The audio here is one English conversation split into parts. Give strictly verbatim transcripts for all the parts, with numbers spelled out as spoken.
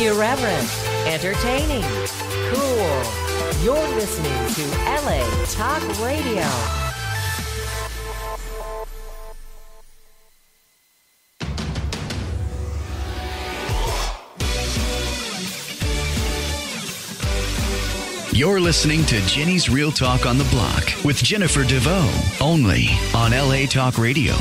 Irreverent, entertaining, cool. You're listening to L A Talk Radio. You're listening to Jenny's Real Talk on the Block with Jennifer DeVoe, only on L A Talk Radio.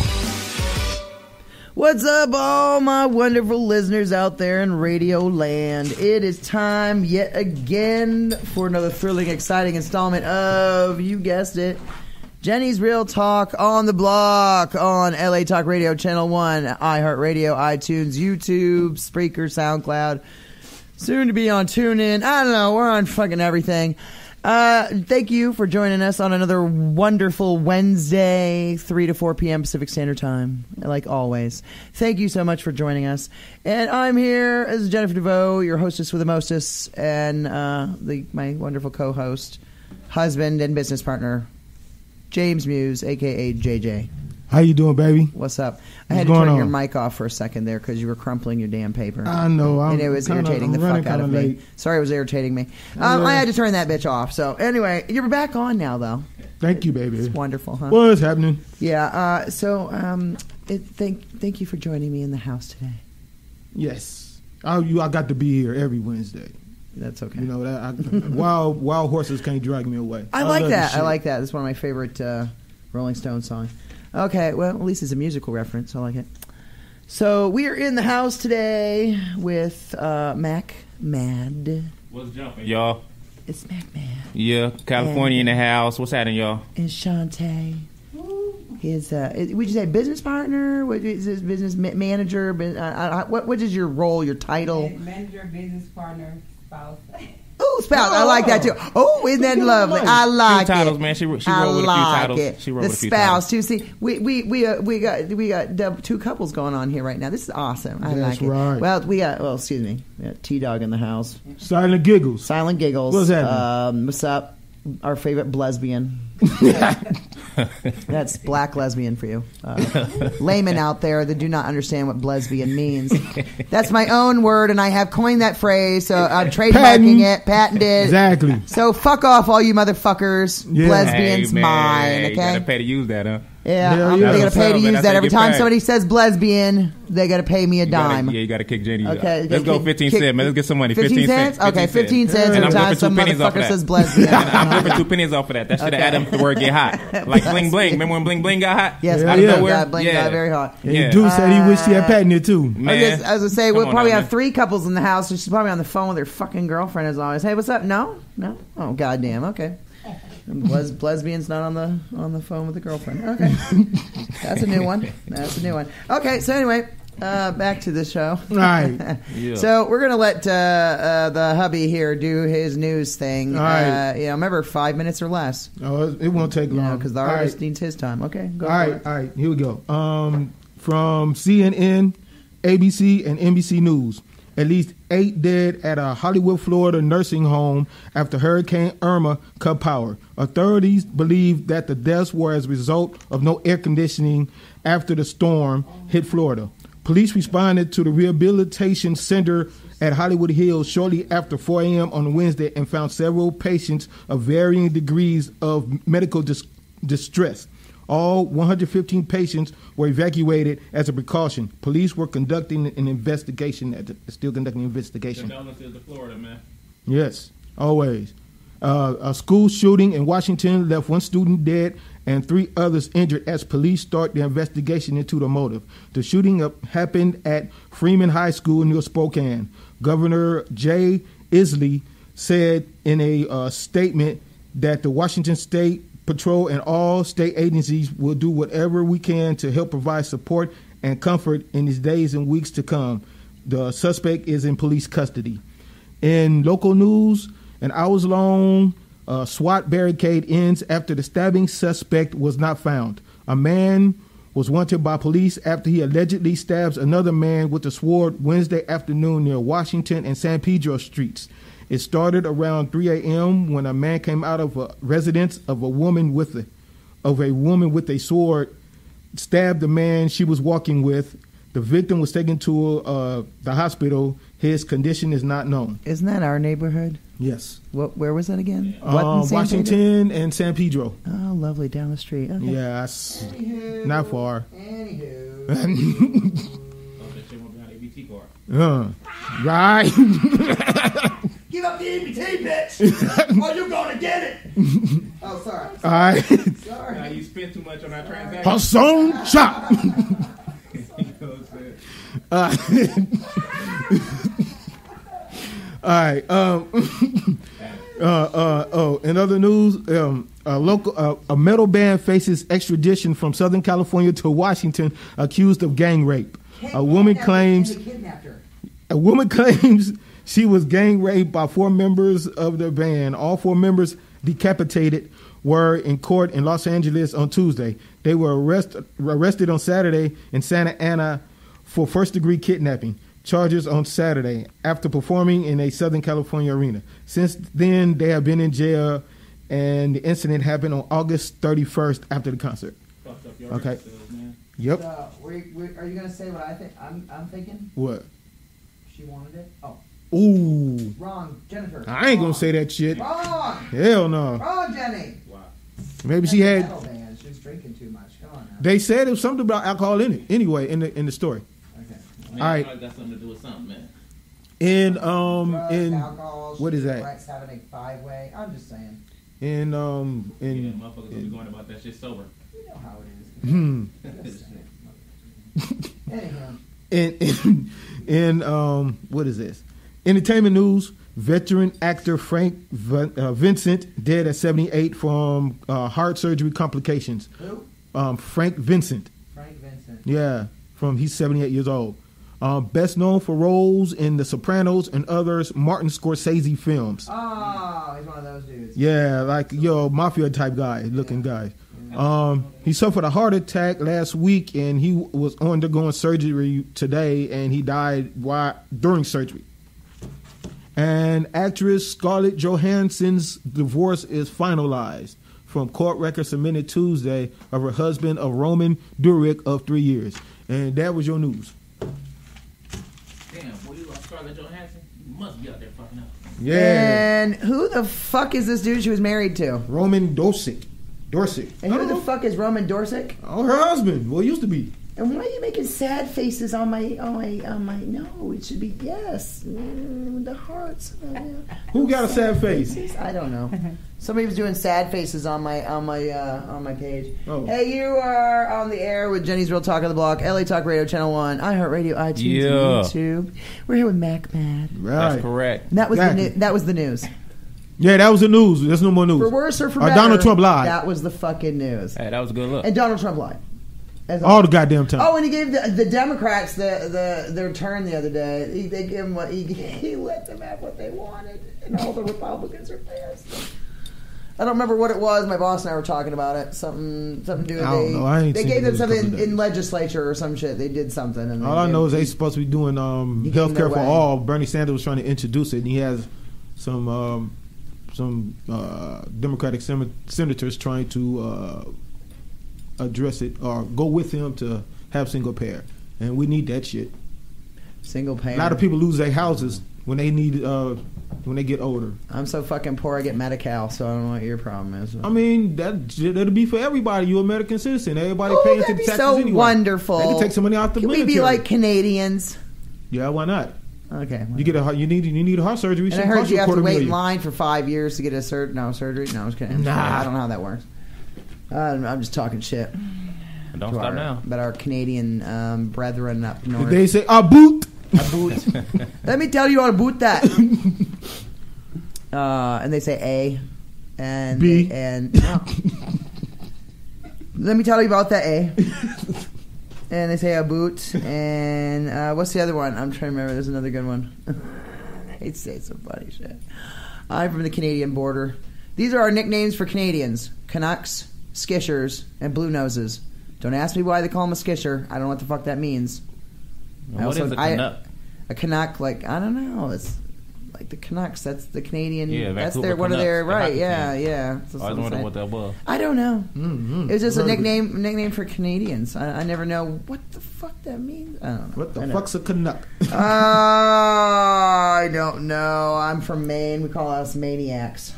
What's up, all my wonderful listeners out there in Radio Land? It is time yet again for another thrilling, exciting installment of, you guessed it, Jenny's Real Talk on the Block on L A Talk Radio, Channel one, iHeartRadio, iTunes, YouTube, Spreaker, SoundCloud, soon to be on TuneIn. I don't know, we're on fucking everything. Uh, thank you for joining us on another wonderful Wednesday, three to four p.m. Pacific Standard Time, like always. Thank you so much for joining us. And I'm here as Jennifer DeVoe, your hostess with the mostess, and uh, the, my wonderful co-host, husband, and business partner, James Muse, a k a. J J. How you doing, baby? What's up? What's I had to going turn on? your mic off for a second there because you were crumpling your damn paper. I know. I'm and it was kinda, irritating I'm the fuck out of me. late. Sorry, it was irritating me. Um, Yeah. I had to turn that bitch off. So anyway, you're back on now, though. Thank you, baby. It's wonderful, huh? What's happening? Yeah. Uh, so um, it, thank thank you for joining me in the house today. Yes. I, you, I got to be here every Wednesday. That's okay. You know that I, wild wild horses can't drag me away. I like love that. this I shit. like that. It's one of my favorite uh, Rolling Stones songs. Okay, well, at least it's a musical reference. I like it. So we are in the house today with uh, MackMadd. What's jumping, y'all? It's MackMadd. Yeah, California in the house. What's happening, y'all? And Shantae. His, uh, would you say business partner? What is his business ma- manager? Uh, uh, what what is your role? Your title? Manager, business partner, spouse. Oh, spouse. I like that too. Oh, isn't that lovely? I like few titles, it. man. She, she I wrote with like a few titles. it. She wrote the with a few spouse titles. too. See, we we we uh, we got we got uh, two couples going on here right now. This is awesome. I That's like it. right. Well, we got well, excuse me, we got T Dog in the house. Silent giggles. Silent giggles. What's happening? Um, what's up? Our favorite lesbian. That's black lesbian for you. Uh, laymen out there that do not understand what lesbian means. That's my own word, and I have coined that phrase, so I'm trademarking Patent. it, patented. Exactly. So fuck off, all you motherfuckers. Yeah. Lesbian's Hey, man, mine, You gotta okay? pay to use that, huh? Yeah, Hell I'm, yeah. they gotta That's pay to what's up, man. use That's that how every you get time paid. somebody says lesbian. They gotta pay me a You gotta- dime. yeah, you got to kick Jenny. Okay, Let's go kick- fifteen kick- cents, man. Let's get some money. fifteen cents? Okay, fifteen cents And every I'm time ripping some two pennies off motherfucker of says that. lesbian. I'm ripping two pennies off of that. That should have Okay. added the word get hot. Like bling bling. Remember when bling bling got hot? Yes, Yeah, I yeah. know. God, Blink Yeah. got very hot. And Yeah. Dude said he wished he had patented too. I Man. was, I was gonna say Come we'll on probably now, have man. three couples in the house. So she's probably on the phone with her fucking girlfriend as always. Hey, what's up? No, no. Oh, goddamn. Okay. Les- lesbian's not on the on the phone with the girlfriend. Okay, that's a new one. That's a new one. Okay, so anyway, uh, back to the show. Right. Yeah. So we're gonna let uh, uh, the hubby here do his news thing. All right. Uh, you know, remember five minutes or less. Oh, it it won't take You know, long. because the All artist right. needs his time. Okay, go All for right, it. all right, here we go. Um, from C N N, A B C, and N B C News. At least eight dead at a Hollywood, Florida nursing home after Hurricane Irma cut power. Authorities believe that the deaths were as a result of no air conditioning after the storm hit Florida. Police responded to the rehabilitation center at Hollywood Hills shortly after four a.m. on Wednesday and found several patients of varying degrees of medical dis- distress. All one hundred fifteen patients were evacuated as a precaution. Police were conducting an investigation, at the, still conducting an investigation. Condolences to Florida, man. Yes, always. Uh, a school shooting in Washington left one student dead and three others injured as police start the investigation into the motive. The shooting up happened at Freeman High School near Spokane. Governor Jay Inslee said in a uh, statement that the Washington State Patrol and all state agencies will do whatever we can to help provide support and comfort in these days and weeks to come. The suspect is in police custody. In local news, an hours-long uh, SWAT barricade ends after the stabbing suspect was not found. A man was wanted by police after he allegedly stabs another man with a sword Wednesday afternoon near Washington and San Pedro streets. It started around three a.m. when a man came out of a residence of a woman with a, of a woman with a sword, stabbed the man she was walking with. The victim was taken to uh, the hospital. His condition is not known. Isn't that our neighborhood? Yes. What? Where was that again? Um, What in San Washington and San Pedro. Pedro? Oh, lovely, down the street. Okay. Yeah, that's not far. Anywho. Oh, that shit went behind A B T car. uh, right. Give up the E B T, bitch! Or you gonna get it! Oh, sorry. All right. Sorry. Now you spent too much on that transaction. Hassan Chop. You know what I'm saying? Uh, all right. Um, uh, uh, oh, in other news, um, a local uh, a metal band faces extradition from Southern California to Washington, accused of gang rape. A woman claims a woman claims she was gang raped by four members of the band. All four members, decapitated, were in court in Los Angeles on Tuesday. They were arrest, arrested on Saturday in Santa Ana for first-degree kidnapping charges on Saturday after performing in a Southern California arena. Since then, they have been in jail, and the incident happened on August thirty-first after the concert. Fucked up your Okay. record sales, man. Yep. So, we, we, are you gonna say what I think? I'm, I'm thinking. What? She wanted it. Oh, Ooh. wrong, Jennifer. I ain't gonna Wrong. say that shit. Wrong, Hell no. wrong, Jenny. Wow. Maybe she had. Metal band. She was drinking too much. Come on now. They said it was something about alcohol in it. Anyway, in the in the story. Okay. Man, All right. probably got something to do with something, man. In um Drugs, in alcohol, what is that? cigarettes, having a five-way. I'm just saying. in um Yeah, in motherfuckers gonna be going about that shit sober. You know how it is. hmm, Just saying. Anyhow. in in in um what is this? Entertainment news. Veteran actor Frank Vin- uh, Vincent dead at seventy-eight from uh, heart surgery complications. Who? Um, Frank Vincent. Frank Vincent. Yeah, from he's seventy-eight years old. Um, best known for roles in The Sopranos and others Martin Scorsese films. Oh, he's one of those dudes. Yeah, like yo mafia type guy, looking guy. Um, he suffered a heart attack last week, and he was undergoing surgery today, and he died while during surgery. And actress Scarlett Johansson's divorce is finalized from court records submitted Tuesday of her husband, of Roman Durick, of three years. And that was your news. Damn, boy, you lost Scarlett Johansson? You must be out there fucking up. Yeah, And who the fuck is this dude she was married to? Roman Dorset. Dorset. And I who don't the know. fuck is Roman Dorset? Oh, her husband. Well, it used to be. And why are you making sad faces on my on my on my no? It should be yes. Mm, the hearts. Who got a sad face? I don't know. Somebody was doing sad faces on my on my uh, on my page. Oh. Hey, you are on the air with Jenny's Real Talk on the Block, L A Talk Radio Channel One, iHeartRadio, iTunes, Yeah. and YouTube. We're here with MackMadd. Right. That's correct. And that was Exactly. the new, that was the news. Yeah, that was the news. There's no more news. For worse or for Uh, better, Donald Trump lied. That was the fucking news. Hey, that was a good look. And Donald Trump lied. As All the goddamn time. Oh, and he gave the, the Democrats the, the their turn the other day. He, they gave them what he, he let them have what they wanted, and all the Republicans are pissed. I don't remember what it was. My boss and I were talking about it. Something, something to do with I don't they, know. I ain't they seen gave the them news a something couple in, days. in legislature or some shit. They did something. And All I know is they supposed to be doing um, He gave health care them for their way. all. Bernie Sanders was trying to introduce it, and he has some um, some uh, Democratic sen- senators trying to uh, address it or go with him to have single payer, and we need that shit. single payer. A lot of people lose their houses when they need uh, when they get older. I'm so fucking poor. I get Medi-Cal, so I don't know what your problem is. I mean, that that'll be for everybody. You're an American citizen. Everybody Oh, paying that'd into be taxes so anyway. wonderful. They can take some money out the Can military. we be like Canadians? Yeah, why not? Okay. You get a heart- you need you need a heart surgery. And I Should heard cost you a have to quarter wait in million. line for five years to get a sur- no surgery. No, I was kidding. Nah. I don't know how that works. Uh, I'm just talking shit. Don't to stop our, now. But our Canadian um, brethren up north. They say a boot. A boot. Let me tell you how to boot that. uh, and they say A. And B. And no. Let me tell you about that A. And they say a boot. And uh, what's the other one? I'm trying to remember. There's another good one. They say some funny shit. I'm from the Canadian border. These are our nicknames for Canadians: Canucks, Skishers, and Blue Noses. Don't ask me why they call them a Skisher. I don't know what the fuck that means. I What also- is a I- Canuck? A Canuck, like I don't know. It's like the Canucks. That's the Canadian. Yeah, that's Vancouver their one of their Canucks, the right. hockey Yeah, team. yeah. That's I what was I'm wondering saying. what that was. I don't know. Mm-hmm. It was just a Heard of it. nickname nickname for Canadians. I, I never know what the fuck fuck that means? I don't know. What the I know. fuck's a Canuck? Uh, I don't know. I'm from Maine. We call us maniacs.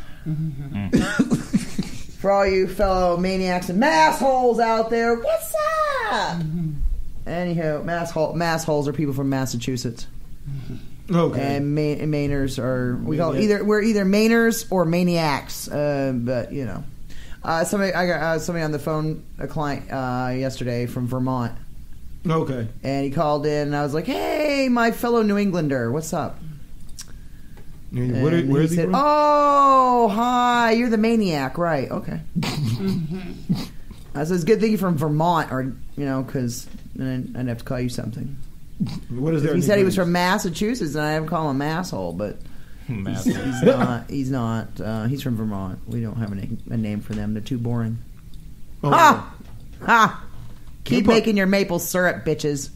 For all you fellow maniacs and massholes out there, what's up? Anyhow, masshole, massholes are people from Massachusetts. Okay. And, Ma- and Mainers are we call either we're either Mainers or maniacs. Uh, but you know, uh, somebody I got uh, somebody on the phone, a client uh, yesterday from Vermont. Okay. And he called in, and I was like, "Hey, my fellow New Englander, what's up?" And where, where he is he said, from? "Oh, hi, you're the maniac, right? Okay." I said, "It's a good thing you're from Vermont, or you know, because then I'd have to call you something." What is there? He said he was from Massachusetts, and I have to call him a masshole, but he's, he's not. He's not. Uh, he's from Vermont. We don't have a name, a name for them. They're too boring. Oh, Ha! Ha! Keep Keep up. making your maple syrup, bitches.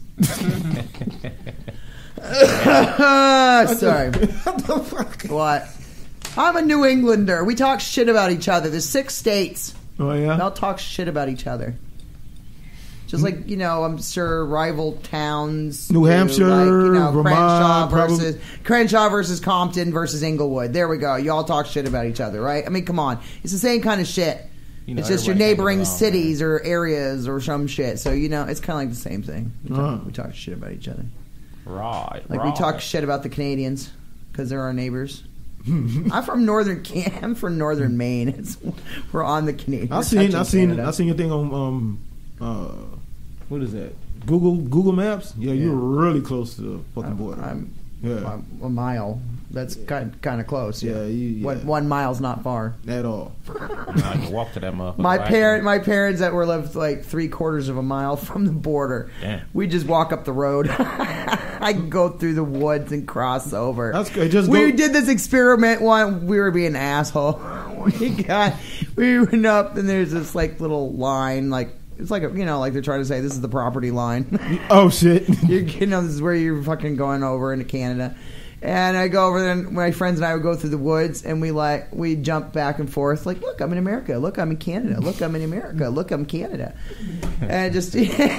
Sorry. What the fuck? What? I'm a New Englander. We talk shit about each other. There's six states. Oh yeah. They all talk shit about each other. Just like, you know, I'm sure rival towns. New do, Hampshire, like, you know, Vermont, Crenshaw probably- versus Crenshaw versus Compton versus Inglewood. There we go. You all talk shit about each other, right? I mean, come on. It's the same kind of shit. You know, it's just your everybody neighboring can't get along, cities or areas or some shit. So, you know, it's kind of like the same thing. We talk, Uh-huh. we talk shit about each other. Right. Like, right. we talk shit about the Canadians because they're our neighbors. I'm from northern. Can- I'm from northern Maine. It's, we're on the Canadian. I seen, I seen, I seen your thing on um, uh, what is that? Google, Google Maps. Yeah, Yeah. you're really close to the fucking border. I'm, yeah, I'm a mile. That's kind kind of close. Yeah, Yeah, you- yeah. One, one mile's not far. at all. I can walk to that motherfucker. My right? parent, my parents that were lived like three quarters of a mile from the border. Damn. We just walk up the road. I can go through the woods and cross over. That's good. Just we go- did this experiment one. We were being an asshole. We got we went up and there's this like little line like. It's like a, you know, like they're trying to say this is the property line. Oh shit! you, you know, this is where you're fucking going over into Canada. And I go over there, and my friends and I would go through the woods, and we like we jump back and forth, like, look, I'm in America. Look, I'm in Canada. Look, I'm in America. Look, I'm Canada. And just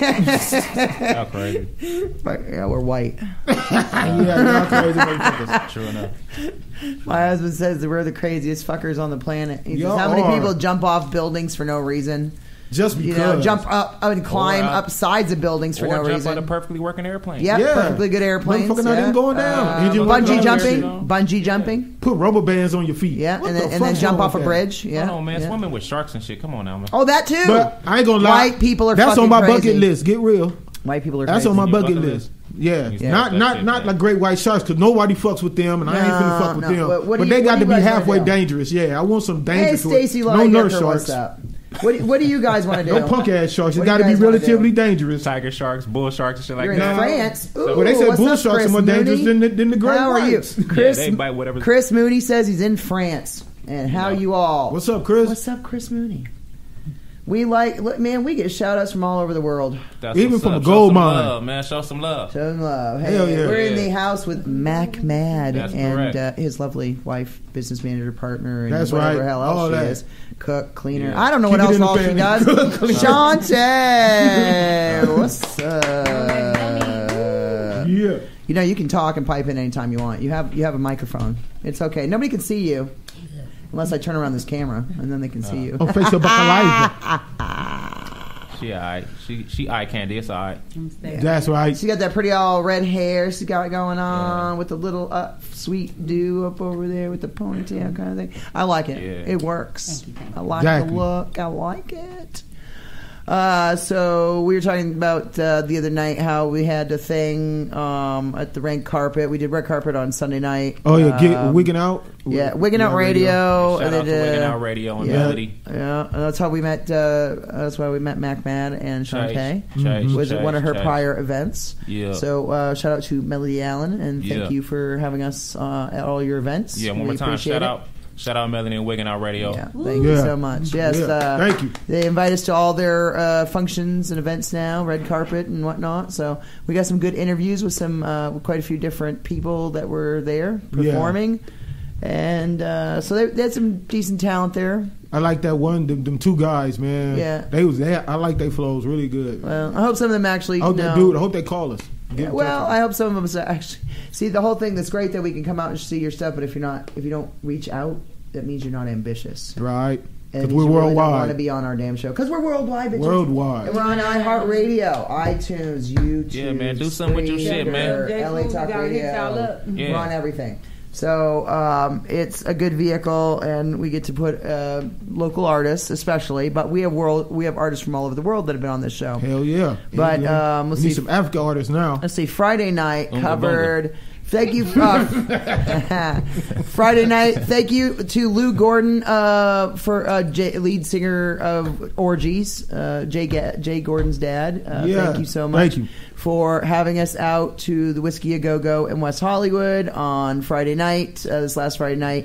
How crazy. but, yeah, we're white. Yeah, y'all crazy motherfuckers. True enough. My husband says that we're the craziest fuckers on the planet. He says, Y'all how many are. people jump off buildings for no reason? Just You because. know, jump up and climb Or, uh, up sides of buildings for or no jump reason. on a perfectly working airplane. Yep, Yeah. perfectly good airplanes. Motherfucker not yeah. even going down. Uh, Engine went bungee down. jumping, You know? bungee jumping. Put rubber bands on your feet. Yeah, What and the then, and then fuck's jump wrong off a with that? bridge. Yeah, Hold on, man. yeah. Swimming with sharks and shit. Come on now, man. Oh, that too. But I ain't gonna lie. White people are That's fucking on my crazy. bucket list. Get real. White people are. That's crazy. on my Your bucket bucket list. list? Yeah, Yeah. not That not shit, not man. like great white sharks because nobody fucks with them, and I ain't No, finna fuck with no. them. What- what but do they you- got what to do be you guys wanna halfway do? dangerous. Yeah, I want some Hey, dangerous. Stacy no nurse Lineker, what's sharks. up? What do, what do you guys want to do? No punk ass sharks. What It do you got to be guys wanna relatively do? dangerous. Tiger sharks, bull sharks, and shit like You're in that. France. Ooh, Well, they said what's bull up, sharks are Chris more dangerous Moody? than the, than the great How are you, whites. Chris? Yeah, they bite whatever. Chris Moody says he's in France. And how Yeah. you all? What's up, Chris? What's up, Chris Moody? We like, look, man, we get shout outs from all over the world. That's Even what's from up. a gold Show some mine. love, man. Show some love. Show them love. Hey, Hell yeah. we're in Yeah. the house with MackMadd That's and correct. uh, his lovely wife, business manager, partner, and That's whatever right. hell else All she that. is. Cook, cleaner. Yeah. I don't know Keep what it else in the all she family. does. Cook, cleaner. Shantae, what's up? Yeah. You know, you can talk and pipe in anytime you want. You have you have a microphone. It's okay. Nobody can see you unless I turn around this camera, and then they can see you. On Facebook Live. She alright. She she eye candy. It's alright. That's right. She got that pretty all red hair she got going on with the little uh, sweet do up over there with the ponytail kind of thing. I like it. Yeah. It works. I like Exactly. the look. I like it. Uh, so we were talking about uh, the other night how we had a thing um, at the red carpet. We did red carpet on Sunday night. Oh yeah, get Um, wigging out. Yeah, Wigging Out Radio. Shout and out to then, Wigging uh, Out Radio and yeah. Melody. Yeah, and that's how we met. Uh, that's why we met MackMadd and Shantae. Chase, Mm-hmm. Was Chase, one of her Chase. prior events. Yeah. So uh, shout out to Melody Allen and thank Yeah. you for having us uh, at all your events. Yeah, one We more time. appreciate Shout it. out. Shout out Melody and Wigging Out Radio. Yeah, thank you Yeah. so much. Yes, Yeah, uh, thank you. They invite us to all their uh, functions and events now, red carpet and whatnot. So we got some good interviews with some uh, with quite a few different people that were there Yeah. performing. And uh, so they, they had some decent talent there. I like that one, them, them two guys, man. Yeah. They was they, I like their flows really good. Well, I hope some of them actually I hope know. they do it. I hope they call us. Yeah, well, I hope some of them actually see the whole thing. That's great that we can come out and see your stuff, but if you're not, if you don't reach out, that means you're not ambitious. Right. And Because we're you really worldwide. don't want to be on our damn show. Because we're worldwide. Bitches. Worldwide. And we're on iHeartRadio, iTunes, YouTube. Yeah, man, do something with your shit, man. L A Talk Radio. Yeah. We're on everything. So um, it's a good vehicle, and we get to put uh, local artists, especially. But we have world, we have artists from all over the world that have been on this show. Hell yeah! But yeah. Um, let's we see. need some African artists now. Let's see. Friday night Unga covered. Bunga. Thank you. Uh, Friday night. Thank you to Lou Gordon uh, for uh, Jay, lead singer of Orgies, uh, Jay Ga- Jay Gordon's dad. Uh, yeah. Thank you so much. Thank you. For having us out to the Whiskey A Go Go in West Hollywood on Friday night, uh, this last Friday night,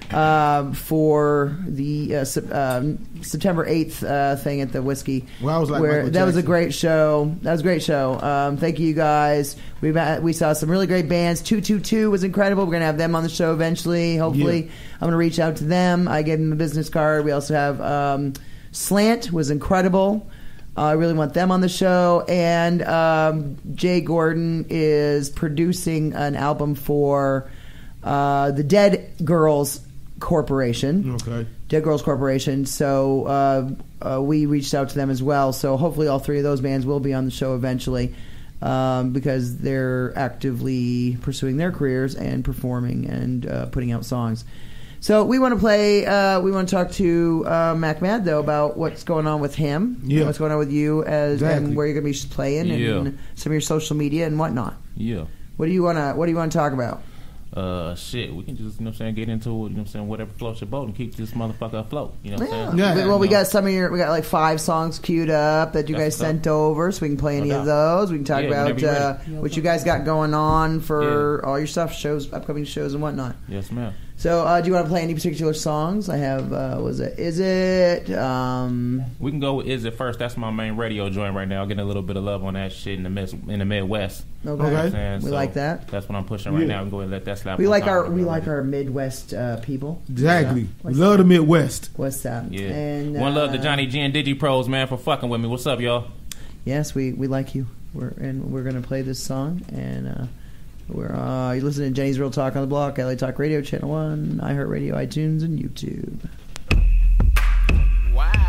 um, for the uh, sep- um, September eighth uh, thing at the Whiskey. Well, I was like where Michael that was a Jackson. great show. That was a great show. Um, thank you guys. We we saw some really great bands. two two two was incredible. We're gonna have them on the show eventually. Hopefully, Yeah. I'm gonna reach out to them. I gave them a business card. We also have um, Slant was incredible. Uh, I really want them on the show. And um, Jay Gordon is producing an album for uh, the Dead Girls Corporation. Okay. Dead Girls Corporation. So uh, uh, we reached out to them as well. So hopefully all three of those bands will be on the show eventually um, because they're actively pursuing their careers and performing and uh, putting out songs. So we want to play. Uh, we want to talk to uh, MackMadd though about what's going on with him. Yeah. What's going on with you as Exactly. and where you're going to be playing Yeah. and some of your social media and whatnot. Yeah. What do you want to What do you want to talk about? Uh, shit, we can just, you know what I'm saying, get into it, you know what I'm saying, whatever floats your boat and keep this motherfucker afloat, you know what I'm saying? Yeah. We- well, we You know? got some of your. We got like five songs queued up that you That's guys what's up. sent over, so we can play No any of doubt. those. We can talk Yeah, about whenever you're uh, ready. what you guys got going on for all your stuff, shows, upcoming shows, and whatnot. Yes, ma'am. So, uh, do you want to play any particular songs? I have. Uh, was it? Is it? Um, We can go with Is It First. That's my main radio joint right now. Getting a little bit of love on that shit in the mid, in the Midwest. okay. You know what I'm saying? We So like that. That's what I'm pushing right Yeah. now. We can go and let that slap. We on like top our. of We it. like our Midwest uh, people. Exactly. Yeah. We love the Midwest. What's that? Yeah. And One love to uh, Johnny G and Digi Pros, man, for fucking with me. What's up, y'all? Yes, we, we like you. We're and we're gonna play this song, and uh, we're uh, you listening to Jenny's Real Talk on the Block, L A Talk Radio, Channel One, iHeartRadio, iTunes, and YouTube. Wow.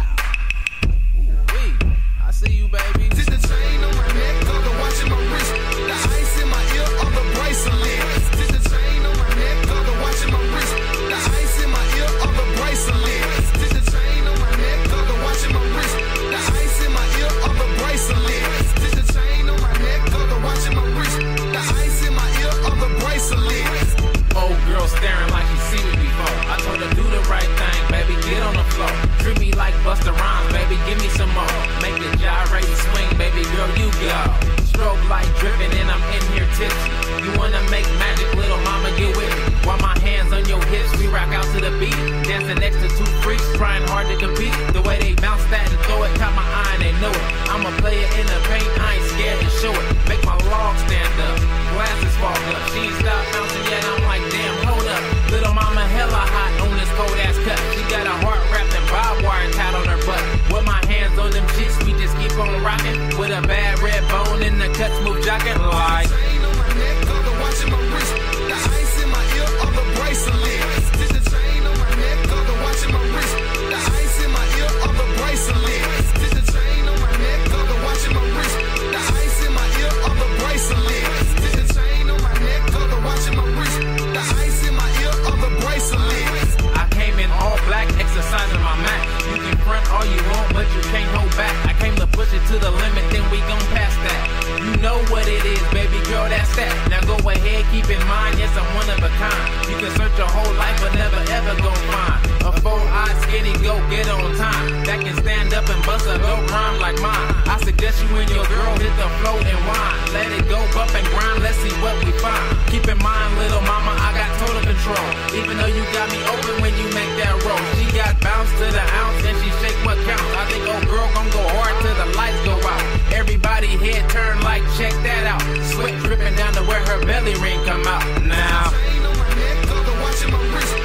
Ooh-wee. I see you, baby. Did the chain on my neck, or the watch in my wrist? The ice in my ear, or the bracelet? Did the chain on my neck, or the watch in my wrist? The ice in my ear, or the bracelet? Did the chain on my neck, or the watch in my wrist? The ice in my ear, or the bracelet? Did the chain on my neck, or the watch in my wrist? The ice in my ear, or the bracelet? Old girl staring like she seen me before. I told her do the right thing, baby, get on the floor. Treat me like Busta Rhymes, baby, give me some more. Make the gyrate swing, baby girl, you go. Strobe light dripping and I'm in here tipsy. You wanna make magic, little mama, get with me. While my hands on your hips, we rock out to the beat. Dancing next to two freaks, trying hard to compete. The way they bounce that and throw it, caught my eye and they know it. I'm a player in the paint, I ain't scared to show it. Make my log stand up, glasses fog up. She ain't stopped bouncing yet, I'm like, damn, hold up. Little mama hella hot on this cold ass cut. She got a heart wrapped and barbed wire tied on her butt. With my hands on them cheeks, we just keep on rocking. With a bad red bone in the cut, smooth jocking like. Chain on my neck, or the watch in my wrist? The ice in my ear, or the bracelet? Did the chain on my neck, or the watch in my wrist? The ice in my ear, or the bracelet? Did the chain on my neck, or the watch in my wrist? The ice in my ear, or the bracelet? Did the chain on my neck, or the watch in my wrist? The ice in my ear, or the bracelet? I came in all black, exercising my Mac. You can front all you want, but you can't hold back. I came to push it to the limit, then we gon' pass that. You know what it is, baby girl, that's that. Now go ahead, keep in mind, yes, I'm one of a kind. You can search your whole life, but never ever gon' find a four-eyed skinny go get on time that can stand up and bust a dope rhyme like mine. I suggest you and your girl hit the flow and wine. Let it go, bump and grind, let's see what we find. Keep in mind, little mama, I got total control. Even though you got me open when you make that roll. She got bounce to the ounce and she shake what counts. I think old girl gon' go hard till the lights go out. Everybody head turn like check that out. Sweat dripping down to where her belly ring come out. Now Chain on my neck, or the watch in my wrist?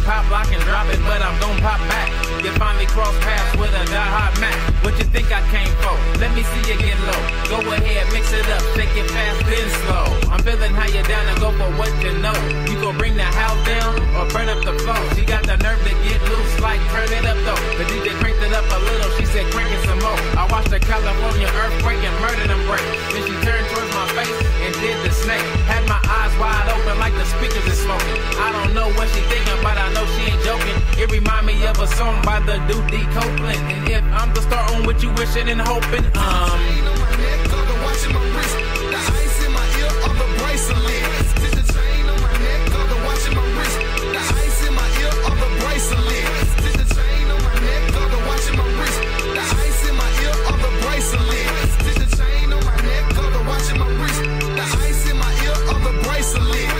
pop, lock, and drop it, but I'm gon' pop back. You finally cross paths with a die-hard Mac. What you think I came for? Let me see you get low. Go ahead, mix it up, shake it fast, then slow. I'm feeling how you down to go for what you know. You gon' bring the house down or burn up the floor. She got the nerve to get loose, like turn it up though. The D J cranked it up a little, she said crank it some more. I watched the California earthquake and murder them break. Then she turned towards my face and did the snake. Had my eyes wide open like the speakers is smoking. I don't know what she thinking, but I know she ain't joking. It remind me of a song by the dude D. Copeland. And if I'm to start on what you wishing and hoping, um. Watching my wrist, the ice in my ear of the bracelet. Did the chain on my neck, color watching my wrist, the ice in my ear of the bracelet. Did the chain on my neck, color watching my wrist, the ice in my ear of the bracelet. Did the chain on my neck, color watching my wrist, the ice in my ear of the bracelet.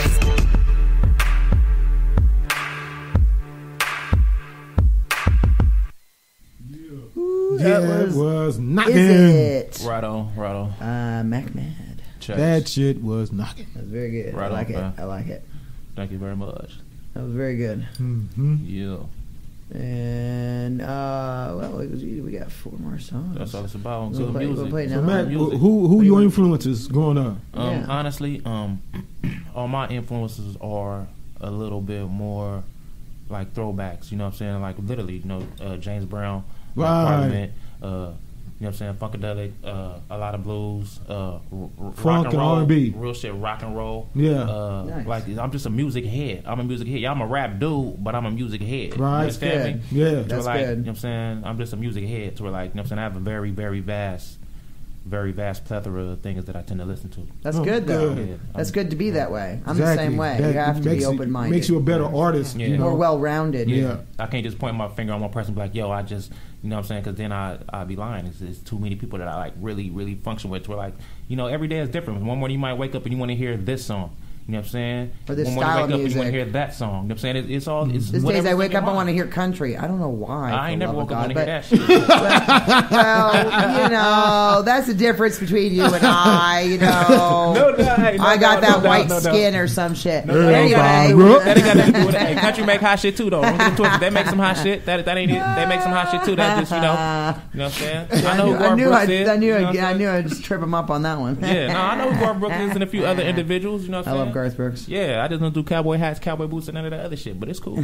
That That was, was knocking. Is it? Right on, right on. Uh, MackMadd. Check. That shit was knocking. That was very good. Right I like on, it. man. I like it. Thank you very much. That was very good. Mm-hmm. Yeah. And uh, well, we we got four more songs. That's all it's about. We'll Good play- we'll music. play So now. Matt, Music. who who your influences growing up? Um, Yeah. Honestly, um, all my influences are a little bit more like throwbacks. You know what I'm saying? Like literally, you know, uh, James Brown, like Right. Parliament, uh, you know what I'm saying? Funkadelic, uh, a lot of blues, uh, r- r- Funk rock and and roll, R and B. real shit, rock and roll. Yeah. Uh, Nice. Like I'm just a music head. I'm a music head. Yeah, I'm a rap dude, but I'm a music head. Right. You That's understand good. me? Yeah. So That's like, good. You know what I'm saying? I'm just a music head. So we're like, you know what I'm saying? I have a very, very vast, very vast plethora of things that I tend to listen to. That's Oh, good though. good. Yeah, That's I'm- good to be that way. I'm Exactly. the same way. That you have to makes be you- open minded. Makes you a better artist. Yeah. You know? more well rounded. Yeah. I can't just point my finger on one person and be like, yo, I just, you know what I'm saying? Because then I, I'd be lying. It's, it's too many people that I like really, really function with. We're like, you know, every day is different. One morning you might wake up and you want to hear this song. You know what I'm saying? Or this One morning style you of wake up and you want to music. hear that song. You know what I'm saying? It, it's all, it's These days whatever's I in wake your up and want to mind. hear country. I don't know why. I ain't for never love woke of up God, want to hear that but- shit. well, you know, that's the difference between you and I. You know, No doubt, hey, no I got doubt, that no doubt, white no doubt. skin or some shit. No doubt. anyway, Bro. That ain't got nothing to do with it. Hey, country make hot shit too, though. Don't get it twisted. They make some hot shit. That that ain't it. They make some hot shit too. That just you know, you know what I'm saying. I know who I Garth knew, Brooks I, is. I knew, you know I, what I'm I saying? knew I'd just trip him up on that one. Yeah, no, I know who Garth Brooks is and a few other individuals. You know what I I'm saying? love Garth Brooks. Yeah, I just don't do cowboy hats, cowboy boots, and none of that other shit. But it's cool.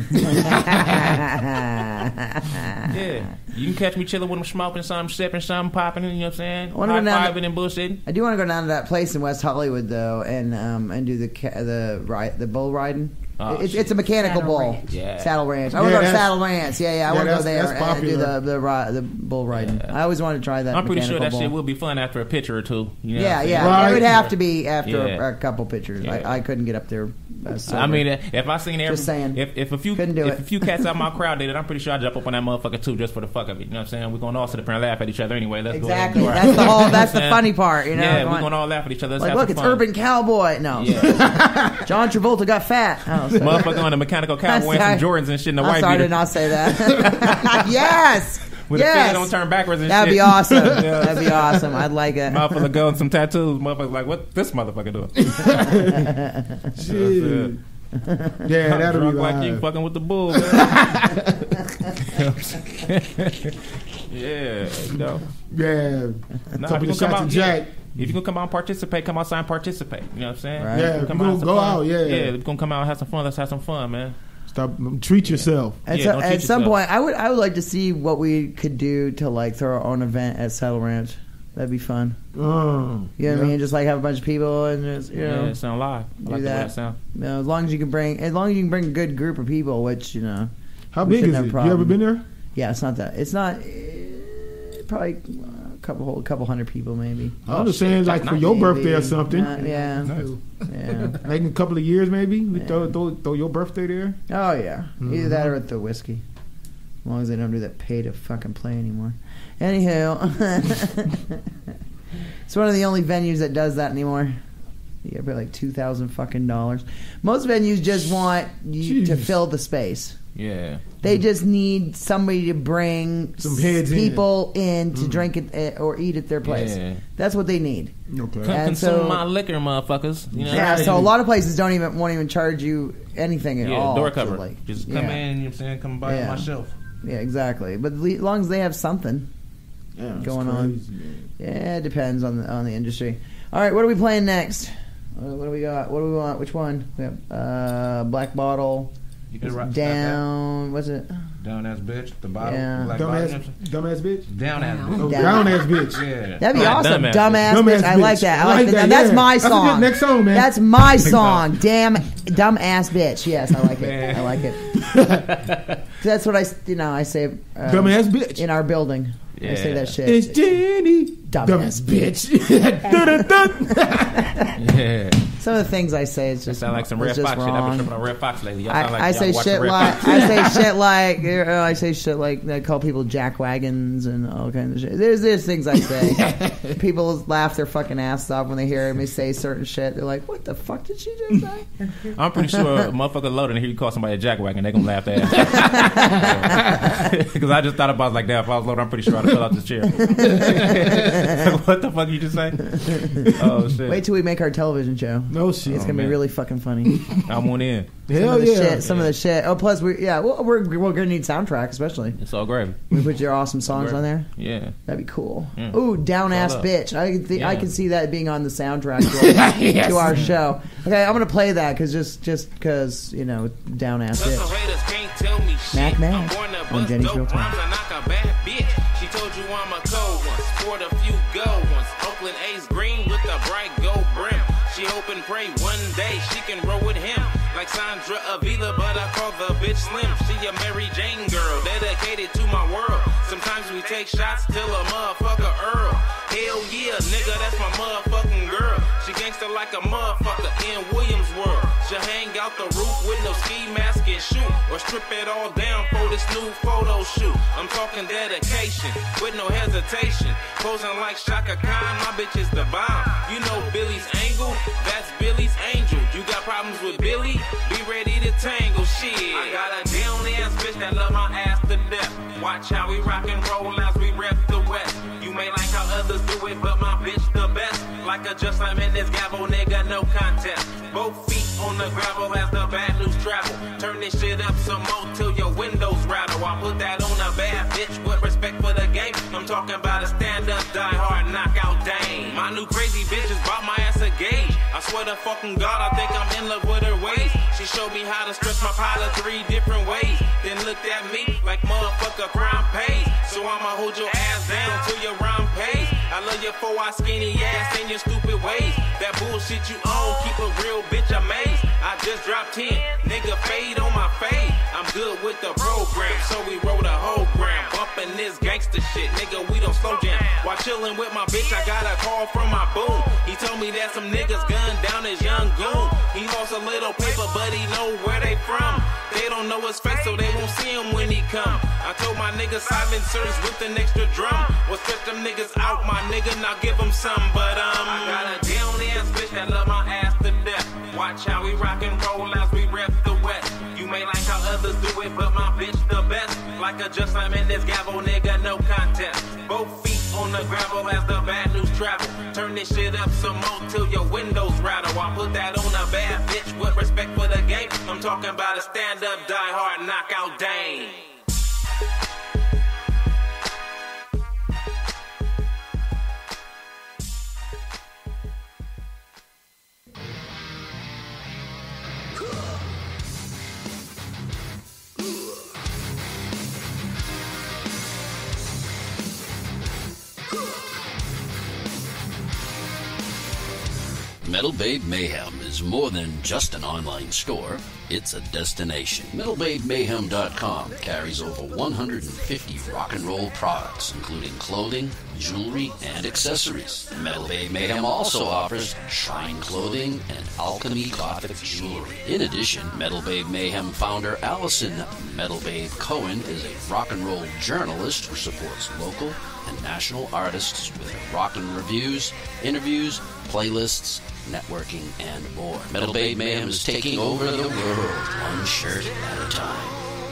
Yeah, you can catch me chilling with them, smoking something, sipping something, popping. You know what I'm saying? Wanna High go down fiving and bullshitting. I do want to go down to that place in West Hollywood though, and um, and do the ca- the ride the bull riding. Oh, it's, shit. it's a mechanical Saddle bull. Ranch. Yeah. Saddle Ranch. I want Yeah, to go to that's- Saddle Ranch. Yeah, yeah. I yeah, want to go that's- there that's and do popular. the the, ri- the bull riding. Yeah. I always wanted to try that. I'm pretty sure mechanical that shit bull. will be fun after a picture or two. You know Yeah, what I'm yeah. saying? Right. It would have to be after Yeah. a, a couple pictures. Yeah. I, I couldn't get up there. Uh, I mean, if I seen every, Just saying. if if a few Couldn't do if it. a few cats out my crowd did it, I'm pretty sure I'd jump up on that motherfucker too, just for the fuck of it. You know what I'm saying? We're gonna all sit up here and laugh at each other anyway. Let's exactly. go ahead and do That's the our- whole. That's the You know what I'm funny saying? part. You know. Yeah, Come we're on. gonna all laugh at each other. Let's Like, have look, some it's fun. Urban Cowboy. No, Yeah. John Travolta got fat. Oh, sorry. Motherfucker on a mechanical cowboy and some sorry. Jordans and shit in the I'm white sorry, I beater. did not say that. Yes. With a yes. finger don't turn backwards and That'd shit. be awesome. Yeah. That'd be awesome. I'd like it. Mouth full of guns, some tattoos. Motherfucker like, what this motherfucker doing? Shit. Yeah, I'm that'll drunk be like live. you fucking with the bull. Man. You know what I'm saying? Yeah, you know. Yeah. Nah, Couple if you of gonna come shots out, of yeah. Jack. If you gonna come out and participate, come outside and participate. You know what I'm saying? Right. Yeah, if Come you out, gonna have some go fun. out, yeah. Yeah, if you gonna come out and have some fun, let's have some fun, man. Stop. Treat yourself. At, Yeah, so- don't at cheat some yourself. point, I would I would like to see what we could do to like throw our own event at Saddle Ranch. That'd be fun. Uh, You know what I mean? Just like have a bunch of people and just you know, Yeah, it sound live. I do like the way that. it sound. you know, as long as you can bring, as long as you can bring a good group of people, which you know, How we big shouldn't is have it? a You problem. ever been there? Yeah, it's not that. It's not. Uh, probably a couple whole couple hundred people maybe. I'm just saying, like for your Maybe. birthday or something. Uh, yeah, Nice. yeah. Like in a couple of years, maybe we Yeah. throw, throw throw your birthday there. Oh yeah, either Mhm. that or at the whiskey. As long as they don't do that pay to fucking play anymore. Anywho, it's one of the only venues that does that anymore. You gotta pay like two thousand fucking dollars. Most venues just want you Jeez. to fill the space. Yeah. They just need somebody to bring Some heads people in, in to Mm. drink it uh, or eat at their place. Yeah. That's what they need. Okay. Come And consume so- my liquor, motherfuckers. You know? Yeah, so a lot of places don't even won't even charge you anything at Yeah, all. door to, cover. like- Just come yeah. in, you know what I'm saying? Come by Yeah. my shelf. Yeah, exactly. But le- as long as they have something Yeah, that's going on, crazy, man. yeah, it depends on the on the industry. All right, what are we playing next? Uh, What do we got? What do we want? Which one? We have uh, Black Bottle. You could rock Down. What's it? Down ass bitch. The bottom. Yeah. Black bottom. Dumbass, dumbass bitch. Down ass bitch. Oh, Down. down ass bitch. Yeah. That'd be Not awesome. dumbass Dumbass, bitch. bitch. Dumbass I like bitch. that. I I like like that. that, That's yeah. my That's a good song. next song, man. That's my song. Damn, dumb ass bitch. Yes, I like it. I like it. That's what I, you know, I say. Um, Dumbass bitch. in our building. I say Yeah. that shit. It's Jenny. Dumbass bitch. Dun-dun-dun. Yeah. Some of the things I say is That just sound like some it's Red just Fox shit. I've been wrong. tripping on Red Fox lately. Y'all I, sound like I y'all say watching shit Red like Fox. I say shit like uh, I say shit like I call people jack wagons and all kinds of shit. There's there's things I say. People laugh their fucking ass off when they hear me say certain shit. They're like, "What the fuck did she just say?" I'm pretty sure a motherfucker loaded and hear you call somebody a jackwagon, they gonna laugh their ass. Because I just thought about like that. If I was loaded, I'm pretty sure I'd fill out this chair. What the fuck you just say? Oh shit! Wait till we make our television show. No shit. It's Oh, gonna be man. really fucking funny. I'm on in. Some Hell of the yeah. shit. Some of the shit. Oh, plus we yeah, well, we're we're gonna need soundtrack, especially. It's all gravy. We put your awesome songs on there. Yeah. That'd be cool. Yeah. Ooh, down ass Hold up. bitch. I can th- I Yeah. can see that being on the soundtrack to our, Yes. to our show. Okay, I'm gonna play that because just just because you know down ass Plus, bitch. some haters can't tell me shit. MackMadd I'm born to on bust Jenny's dope Real Talk. rhymes and knock a bad bitch. She told you I'm a cold one, sport a few gold ones. Oakland A's green with a bright gold brim. She hope and pray one day she can roll with him. Like Sandra Avila, but I call the bitch Slim. She a Mary Jane girl, dedicated to my world. Sometimes we take shots till a motherfucker Earl. Hell yeah, nigga, that's my motherfucking girl. She gangster like a motherfucker in Williams World. She'll hang out the roof with no ski mask and shoot, or strip it all down for this new photo shoot. I'm talking dedication with no hesitation. Posing like Shaka Khan, my bitch is the bomb. You know Billy's angle, that's Billy's angel. You got problems with Billy? Be ready to tangle shit. I got a down ass bitch that love my ass to death. Watch how we rock and roll as we rep the West. You may like how others do it, but my bitch the best. Like a just I'm in this gavel, nigga, no contest. Both feet on the gravel as the bad news travel. Turn this shit up some more till your windows rattle. I put that on a bad bitch with respect for the game. I'm talking about a stand-up, die-hard, knockout dame. My new crazy bitches bought my ass a gauge. I swear to fucking God, I think I'm in love with her ways. She showed me how to stretch my pilot three different ways. Then looked at me like motherfucker crime pays. So I'ma hold your ass down till your rhyme pays. I love your four-eye skinny ass and your stupid ways. That bullshit you own, keep a real bitch amazed. I just dropped ten, nigga fade on my fade. I'm good with the program, so we wrote a whole gram. Bumping this gangster shit, nigga, we don't slow jam. While chilling with my bitch, I got a call from my boom. He told me that some niggas gunned down his young goon. He lost a little paper, but he know where they from. They don't know his face, so they won't see him when he come. I told my niggas silencers with an extra drum. Well, stretch them niggas out, my nigga, now give them some. But um, I got a down ass bitch that love my ass to death. Watch how we rock and roll as we rep the West. You may like how others do it, but my bitch the best. Like a just I'm in this gavel, nigga, no contest. Both feet on the gravel as the bad news travel. Turn this shit up some more till your windows rattle. I put that on a bad bitch with respect for the game. I'm talking about a stand-up, die-hard, knockout dame. Metal Babe Mayhem is more than just an online store, it's a destination. metal babe mayhem dot com carries over one hundred fifty rock and roll products, including clothing, jewelry, and accessories. Metal Babe Mayhem also offers shrine clothing and alchemy gothic jewelry. In addition, Metal Babe Mayhem founder Allison Metal Babe Cohen is a rock and roll journalist who supports local and national artists with rock and reviews, interviews, playlists, networking, and more. Metal Babe Mayhem is taking over the world, one shirt at a time.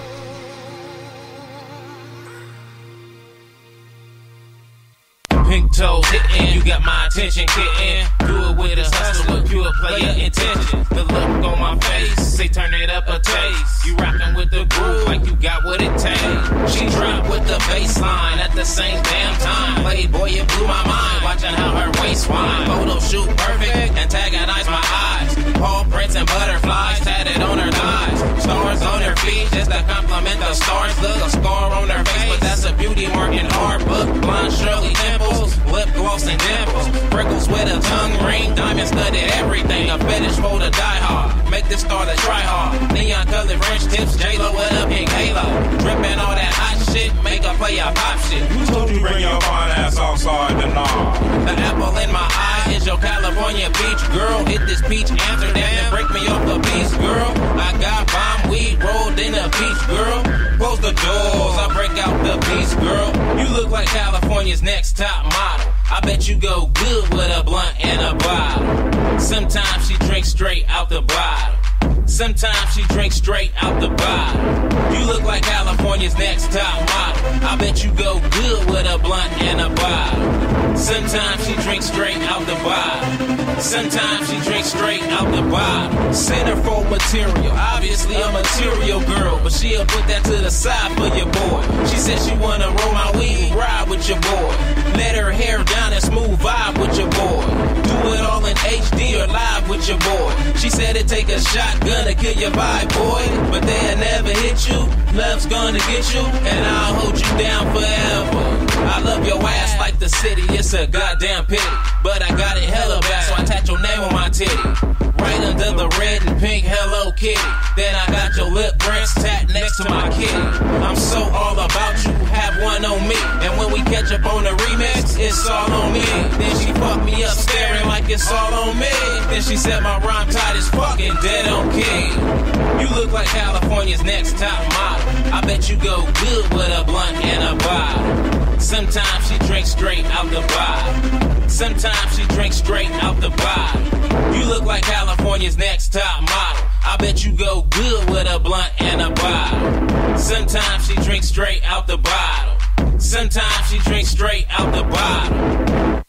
Pink toes hitting, you got my attention, kitten. Do it with a hustle, with pure player intention. The look on my face, say turn it up a taste. You rockin' with the groove like you got what it takes. She dropped with the bass line at the same damn time. Playboy, it blew my mind, watching how her waist whine. Photo shoot perfect, antagonize my eyes. Paw prints and butterflies tatted on her thighs. Stars on her feet, just to compliment the stars. Look, a scar on her face, but that's a beauty mark in our book. Blonde Shirley Temples, lip gloss and dimples, freckles with a tongue ring, diamond studded everything, a fetish for the die hard, make this star to try hard, neon colored French tips, J-Lo with a pink halo, dripping all that hot shit, make a play a pop shit. Who told you bring your fine ass outside the knob? The apple in my eye is your California beach girl, hit this peach Amsterdam and break me off the beach girl, I got bomb weed rolled in a peach girl, close the doors, I break out the beach girl, you look like California's next top model. I bet you go good with a blunt and a bottle. Sometimes she drinks straight out the bottle. Sometimes she drinks straight out the bottle. You look like California's next top model. I bet you go good with a blunt and a bottle. Sometimes she drinks straight out the bottle. Sometimes she drinks straight out the bottle. Centerfold material, obviously a material girl, but she'll put that to the side for your boy. She said she wanna roll my weed, ride with your boy. Let her hair down and smooth vibe with your boy. Do it all in H D or live with your boy. She said it take a shotgun to kill your vibe, boy, but they'll never hit you. Love's gonna get you, and I'll hold you down forever. I love your ass like the city, it's a goddamn pity, but I got it hella bad, so I tat your name on my titty. Right under the red and pink Hello Kitty. Then I got your lip prints tat next to my kitty. I'm so all about you, have one on me. And when we catch up on the remix, it's all on me. Then she fucked me up staring like it's all on me. Then she said my rhyme tight as fucking dead on key. You look like California's next top model. I bet you go good with a blunt and a bottle. Sometimes she drinks straight out the bottle. Sometimes she drinks straight out the bottle. You look like California's next top model. I bet you go good with a blunt and a bottle. Sometimes she drinks straight out the bottle. Sometimes she drinks straight out the bottle.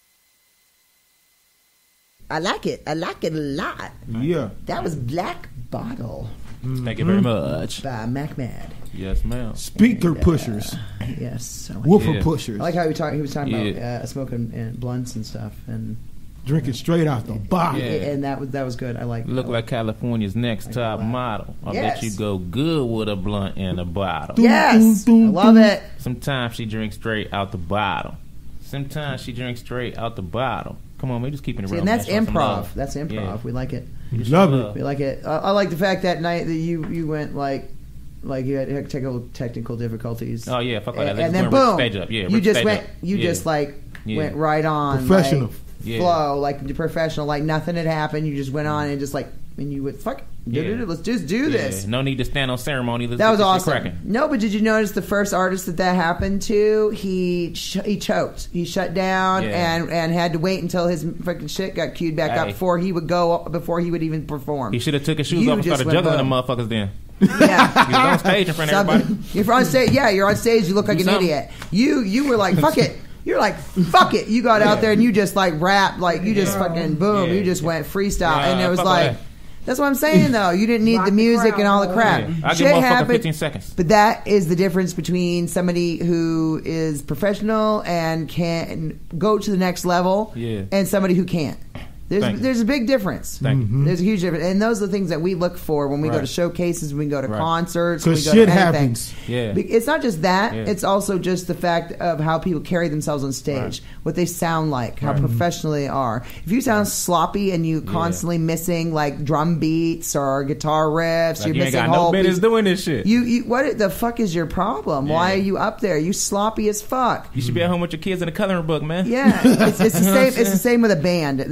I like it. I like it a lot. Yeah. That was Black Bottle. Mm-hmm. Thank you very much. By MackMadd. Yes, ma'am. Speaker and, uh, pushers. Yes. Like Woofer yeah. pushers. I like how he, talk, he was talking yeah. about uh, smoking and blunts and stuff. And drinking straight out the bottle. Yeah. And that was that was good. I like Look I like California's next like top that. model. I Yes. bet you go good with a blunt and a bottle. Yes. I love it. Sometimes she drinks straight out the bottle. Sometimes she drinks straight out the bottle. Come on, man, just keeping it See, real. and that's man. Show some improv. love. That's improv. Yeah. We like it. You just Love show it. love. We like it. I, I like the fact that night that you you went like like you had technical technical difficulties. Oh yeah, fuck all that. And, They and just then went boom, stage up. Yeah, you rip just stage went. up. You Yeah. just like Yeah. went right on. Professional. like, Yeah. flow, like professional, like nothing had happened. You just went on and just like and you went fuck. Yeah. Let's just do this. Yeah. No need to stand on ceremony. Let's That get was this shit awesome. cracking. No, but did you notice the first artist that that happened to? He sh- he choked. He shut down Yeah. and and had to wait until his freaking shit got queued back up Hey. before he would go before he would even perform. He should have took his shoes You off and just started went juggling them boom. motherfuckers then. Yeah. He was on stage in front of Something- everybody. You're on stage. Yeah, you're on stage. You look like Do an something. idiot. You you were like fuck it. You're like fuck it. You got out there and you just like rap like you just Yeah. fucking boom. Yeah. You just went freestyle Yeah, and it was fuck like. that. That's what I'm saying though. You didn't need Rock the the music crowd, and all the boy. crap. Yeah. I give Shit motherfucker happened. fifteen seconds. But that is the difference between somebody who is professional and can go to the next level Yeah. and somebody who can't. There's Thank you. there's a big difference. Thank you. There's a huge difference. And those are the things that we look for when we go Right. to showcases, when we go to Right. concerts, when we 'Cause go shit to anything. happens. Yeah. Be- It's not just that. Yeah. It's also just the fact of how people carry themselves on stage, Right. what they sound like, how Right. professional they are. If you sound sloppy and you constantly missing like drum beats or guitar riffs, Like, you're you ain't missing got no whole business piece- doing this shit. You, you, what the fuck is your problem? Why Yeah. are you up there? You sloppy as fuck. You should be at home with your kids in a coloring book, man. Yeah, it's, it's the You know what same. I'm It's the saying? same with a band. The band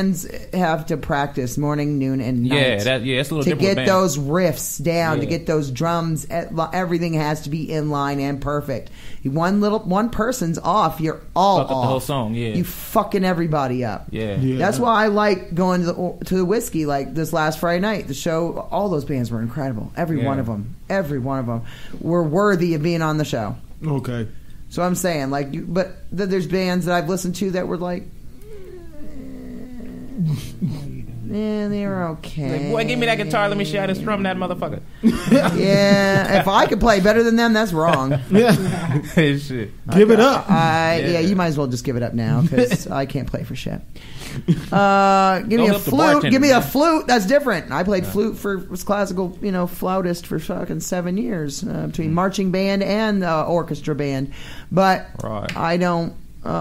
bands have to practice morning, noon, and night. Yeah, that, yeah, it's a little to different. get with those riffs down, Yeah. to get those drums. Everything has to be in line and perfect. One little one person's off, you're all Fuck up off. the whole song, yeah. You fucking everybody up. Yeah. Yeah. That's why I like going to the to the whiskey like this last Friday night. The show, all those bands were incredible. Every Yeah. one of them, every one of them were worthy of being on the show. Okay. So I'm saying, like, you, but th- there's bands that I've listened to that were like, yeah, they were okay. Like, boy, give me that guitar. Let me show you how to strum that motherfucker. Yeah, if I could play better than them, that's wrong. Yeah. Hey, shit. Give it up. I, yeah. Yeah. you might as well just give it up now because I can't play for shit. Uh, give me Don't a help the flute. bartender, Give me a man. flute. That's different. I played flute for was classical, you know, flautist for fucking seven years uh, between marching band and uh, orchestra band. But Right. I don't.